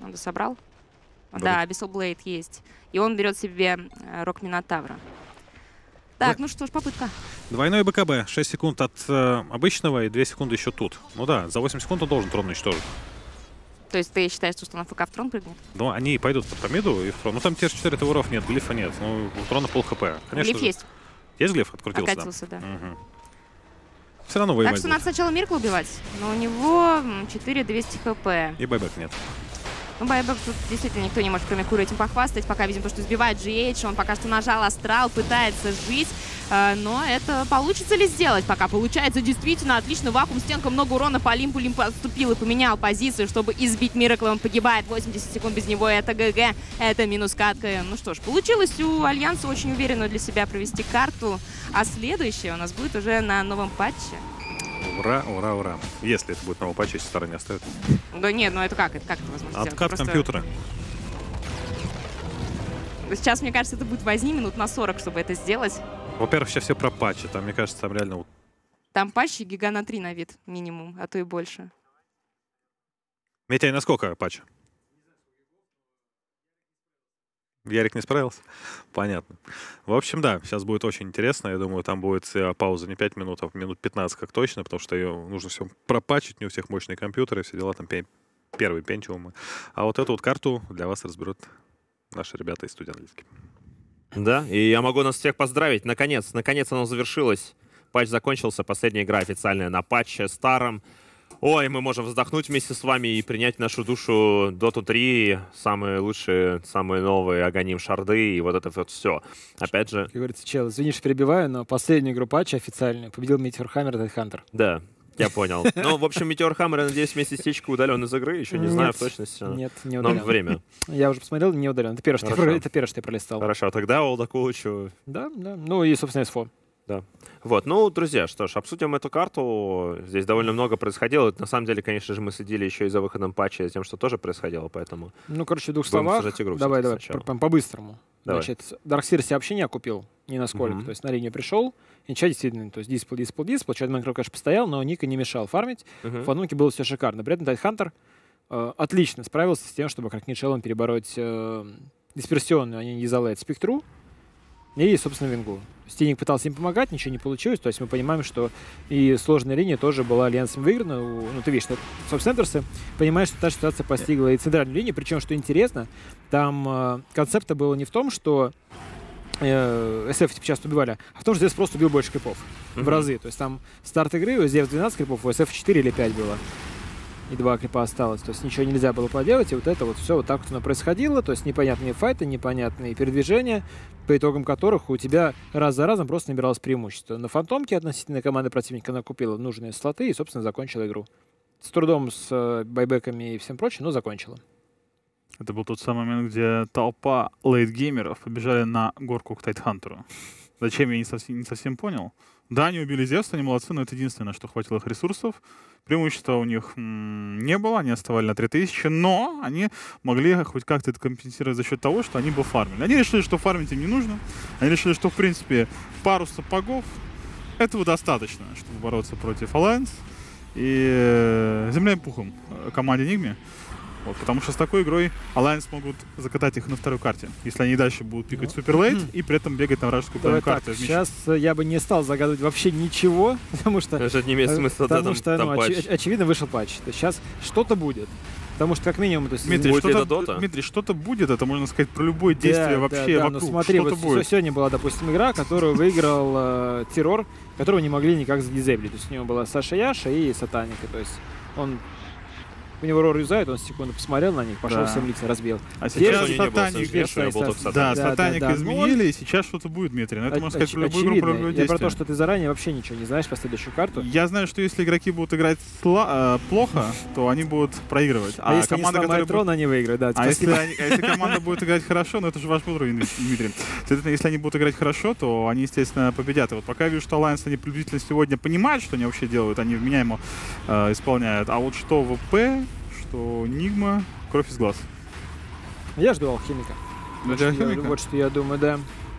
Он дособрал? Вроде. Да, Abyssal Blade есть. И он берет себе э, Рок Минотавра. Так, ну что ж, попытка. Двойной БКБ. шесть секунд от э, обычного и две секунды еще тут. Ну да, за восемь секунд он должен трон уничтожить. То есть ты считаешь, что на ФК в трон прыгнет? Ну, они пойдут по миду и в трон. Ну, там те же четыре товаров нет, глифа нет. Ну, у трона пол хп. Конечно Глиф же. есть. Есть глиф? Открутился, Откатился, да. да. Угу. Все равно Так воевать что будут. надо сначала Миркла убивать. Но у него четыре двести хп. И байбек нет. Ну, байбек тут действительно никто не может, кроме Куры, этим похвастать. Пока видим то, что сбивает джи эйч. Он пока что нажал астрал, пытается жить. Э, но это получится ли сделать? Пока получается действительно отлично. Вакуум, стенка, много урона по Лимпу. Лимп отступил и поменял позицию, чтобы избить Миракла. Он погибает. восемьдесят секунд без него. Это ГГ. Это минус катка. Ну что ж, получилось у Альянса очень уверенно для себя провести карту. А следующая у нас будет уже на новом патче. Ура, ура, ура. Если это будет новый патч, если старый не оставит. Да нет, ну это как? Это как это возможно сделать? Откат Просто... компьютера. Сейчас, мне кажется, это будет возни минут на сорок, чтобы это сделать. Во-первых, сейчас все про патчи. Там, мне кажется, там реально... вот- Там патчи гига на три на вид минимум, а то и больше. Митяй, на сколько патч? Ярик не справился? Понятно. В общем, да, сейчас будет очень интересно. Я думаю, там будет э, пауза не пять минут, а минут пятнадцать как точно, потому что ее нужно все пропатчить, не у всех мощные компьютеры, все дела, там пе- первые пентиумы. А вот эту вот карту для вас разберут наши ребята из студии аналитики. Да, и я могу нас всех поздравить. Наконец, наконец оно завершилось. Патч закончился, последняя игра официальная на патче старом. Ой, мы можем вздохнуть вместе с вами и принять в нашу душу доту три, самые лучшие, самые новые Аганим Шарды и вот это вот все. Опять же... Как говорится, чел, извини, что перебиваю, но последнюю игру патча официальную победил Meteor Hammer и Hunter. Да, я понял. Ну, в общем, Meteor Hammer, я надеюсь, вместе стечку удален из игры. Еще не знаю в точности. Нет, не Но удален. время. Я уже посмотрел, не удален. Это первое, что я, Хорошо. про- это первое, что я пролистал. Хорошо, тогда Олда Кулычу. Да, да. Ну и, собственно, эс эф о. Да. Вот, ну, друзья, что ж, обсудим эту карту. Здесь довольно много происходило. На самом деле, конечно же, мы следили еще и за выходом патча, и тем, что тоже происходило, поэтому... Ну, короче, в двух Будем словах. обсуждать игру Давай, всё-таки давай, сначала. по- по- по-быстрому. Давай. Значит, Darkseer себе вообще не окупил ни насколько. Мгм. То есть на линию пришел, и ничего действительно, то есть диспл, диспл, диспл. Чат Майнкрафт, конечно, постоял, но Ника не мешал фармить. Мгм. В фанунке было все шикарно. При этом Тайтхантер э, отлично справился с тем, чтобы как Ничелом перебороть э, дисперсионную, они не залает спектру и, собственно, Вингу. Стиник пытался им помогать, ничего не получилось. То есть мы понимаем, что и сложная линия тоже была Альянсом выиграна. У- Ну, ты видишь, что Сабсентерсы понимают, что та ситуация постигла и центральную линию. Причем, что интересно, там э, концепта было не в том, что э, эс эф типа, часто убивали, а в том, что Зевс просто убил больше крипов. В Мгм. разы. То есть там старт игры, у Зевс двенадцать крипов, у эс эф четыре или пять было. И два крипа осталось. То есть ничего нельзя было поделать. И вот это вот все вот так вот оно происходило. То есть непонятные файты, непонятные передвижения, по итогам которых у тебя раз за разом просто набиралось преимущество. На фантомке относительно команды противника она купила нужные слоты и, собственно, закончила игру. С трудом, с э, байбеками и всем прочим, но закончила. Это был тот самый момент, где толпа лейтгеймеров побежали на горку к Тайтхантеру. Зачем, я не совсем, не совсем понял. Да, они убили Зевса, они молодцы, но это единственное, что хватило их ресурсов. Преимущества у них м, не было, они оставали на три тысячи, но они могли хоть как-то это компенсировать за счет того, что они бы фармили. Они решили, что фармить им не нужно. Они решили, что, в принципе, пару сапогов этого достаточно, чтобы бороться против Alliance. И э, земля им пухом э, команде Нигме. Вот, потому что с такой игрой Alliance могут закатать их на второй карте, если они дальше будут пикать суперлейт и при этом бегать на вражескую Давай половину так, карты. сейчас э, я бы не стал загадывать вообще ничего, потому что, Это не имеет э, смысла, да, потому там, что там ну, патч. очи- очевидно вышел патч. То есть сейчас что-то будет. Потому что как минимум... То есть, Дмитрий, Будет ли что-то, это Dota? Дмитрий, что-то будет, это можно сказать про любое действие Да, вообще да, да, вокруг. ну смотри, что-то вот будет. с- сегодня была, допустим, игра, которую выиграл э, Террор, которого не могли никак задизейблить. То есть у него была Саша Яша и Сатаника. То есть он... У него рор юзает, он секунду посмотрел на них, пошел Да. всем лица разбил. А Теперь сейчас у него не было сатаник... Сэшвеша, я был только Да, Сатаник. Да, сатаник да, да. изменили, и сейчас что-то будет, Дмитрий. Но это можно сказать Оч- про любую игру, про очевидно. любое Я про действие. то, что ты заранее вообще ничего не знаешь про следующую карту. Я знаю, что если игроки будут играть сла- э, плохо, то они будут проигрывать. А, если они сломают которая трон, они выиграют. Да, А если, спасибо. они- а если команда будет играть хорошо, ну это же ваш уровень, Дмитрий. Соответственно, если они будут играть хорошо, то они, естественно, победят. И вот пока я вижу, что Alliance, они приблизительно сегодня понимают, что они вообще делают, они вменяемо э, исполняют. А вот что ВП, что Нигма, кровь из глаз. Я жду алхимика. Ну, Вот для что я- алхимика? Вот что я думаю, да.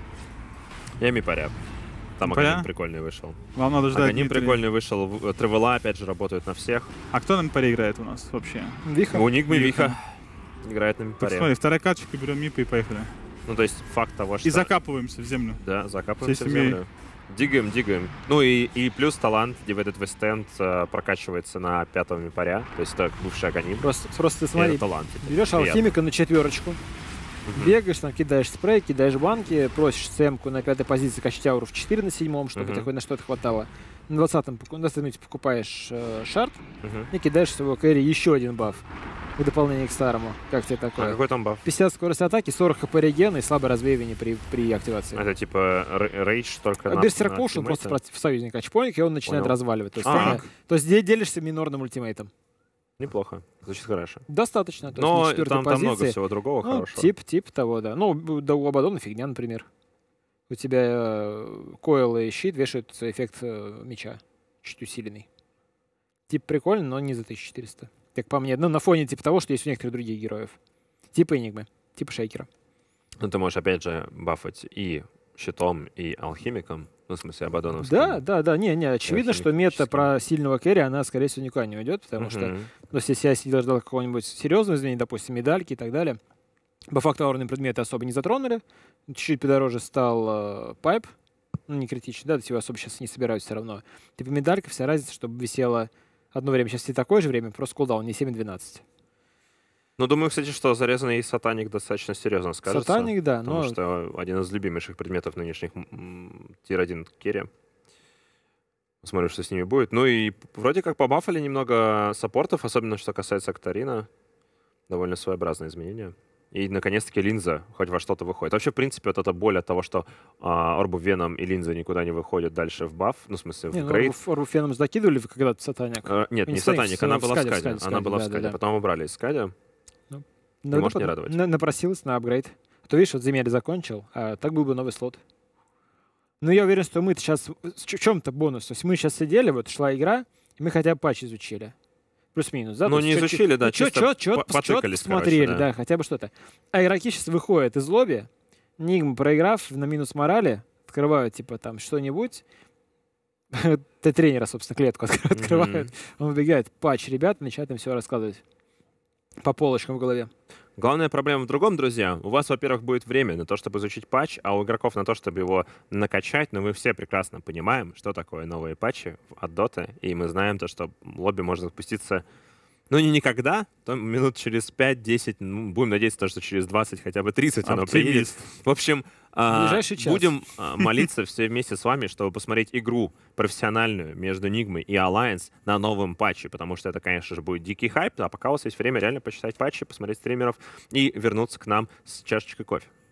Я Мипаря. Там Мипаря? Аганим прикольный вышел. Вам надо ждать, Аганим Дмитрий. прикольный вышел. в- Тревела, опять же, работают на всех. А кто на паре играет у нас вообще? Виха. У Нигмы Виха. играет на Так, мипаре. смотри, вторая карточка, берем мипы и поехали. Ну, то есть факт того, что... И закапываемся в землю. Да, закапываемся в Всей семьей. землю. Дигаем, дигаем. Ну и, и плюс талант Divided West End э, прокачивается на пятого мипаря. То есть это бывший Аганим. Просто, просто ты И смотри, это талант. типа. берешь Приятно. алхимика на четверочку, Мгм. бегаешь, там кидаешь спрей, кидаешь банки, просишь Сэмку на пятой позиции качать ауру в четыре на седьмом, чтобы Мгм. такой на что-то хватало. На двадцатом, поку- на двадцатой минуте покупаешь э, шарт Мгм. и кидаешь в своего кэри еще один баф в дополнение к старому. Как тебе А такое? какой там баф? пятьдесят скорость атаки, сорок хп регена и слабое развеивание при, при активации. Это типа р- рейдж только на... Берсерк на Пушн просто ультимейте? против союзника ачпоник, и он начинает Понял. разваливать. То есть, А. ты- то есть де- делишься минорным ультимейтом. Неплохо. Звучит хорошо. Достаточно. То есть Но на четвертой там, там много позиции- всего другого Ну, хорошего. тип, тип того, да. Ну, б- да, у Абадона фигня, например. У тебя э, койл и щит вешают эффект э, меча. Чуть усиленный. Тип прикольный, но не за тысячу четыреста. Как по мне. Ну, на фоне типа того, что есть у некоторых других героев. Типа Энигмы. Типа Шейкера. Ну, ты можешь, опять же, бафать и щитом, и алхимиком. Ну, в смысле, Абадоновским. Да, да, да. Не, не, очевидно, что мета химическим. про сильного кэри, она, скорее всего, никуда не уйдет, потому что, Мгм. ну, если я сидел, ждал какого-нибудь серьезного изменения, допустим, медальки и так далее, по факту аурные предметы особо не затронули. Чуть-чуть подороже стал э, пайп. Ну, не критично, да, его особо сейчас не собирают все равно. Типа медалька, вся разница, чтобы висела одно время. Сейчас и такое же время, просто кулдаун, не семь и двенадцать. Ну, думаю, кстати, что зарезанный сатаник достаточно серьезно скажется. Сатаник, да, Потому но что один из любимейших предметов нынешних тир один керри. Посмотрим, что с ними будет. Ну и вроде как побафали немного саппортов, особенно что касается Актарина. Довольно своеобразное изменение. И, наконец-таки, линза хоть во что-то выходит. Вообще, в принципе, вот эта боль от того, что а, Орбу Веном и линза никуда не выходят дальше в баф, ну, в смысле, не, в ну, грейд. Орбу- Орбу Феном закидывали когда-то Сатаник. А, нет, не не Сатаник, Сатаник, она в была в Скаде, в Скаде. Скаде, в Она Скаде, была в да, Скаде. да, да. Потом убрали из Скади. Надо можешь не под- радовать. на- напросилась на апгрейд. А то, видишь, вот земель закончил, а так был бы новый слот. Ну, я уверен, что мы сейчас... В чем-то бонус. То есть мы сейчас сидели, вот шла игра, и мы хотя бы патч изучили. Плюс-минус, да? Ну, То есть не чё- изучили, чё- да, ну, чё- чисто чё- чё- по- чё- потыкались, смотрели, короче, да. да. хотя бы что-то. А игроки сейчас выходят из лобби, Нигма, проиграв на минус морали, открывают, типа, там, что-нибудь. Ты тренера, собственно, клетку откры- открывают. Он выбегает, патч, ребята, начинает им все рассказывать. По полочкам в голове. Главная проблема в другом, друзья. У вас, во-первых, будет время на то, чтобы изучить патч, а у игроков на то, чтобы его накачать. Но мы все прекрасно понимаем, что такое новые патчи от Dota. И мы знаем то, что лобби может запуститься, ну, не никогда, то минут через пять-десять, ну, будем надеяться, то, что через двадцать, хотя бы тридцать оно приедет. Оптимист. В общем, а, ближайший час. будем а, молиться все вместе с вами, чтобы посмотреть игру профессиональную между Нигмой и Alliance на новом патче, потому что это, конечно же, будет дикий хайп, а пока у вас есть время реально почитать патчи, посмотреть стримеров и вернуться к нам с чашечкой кофе.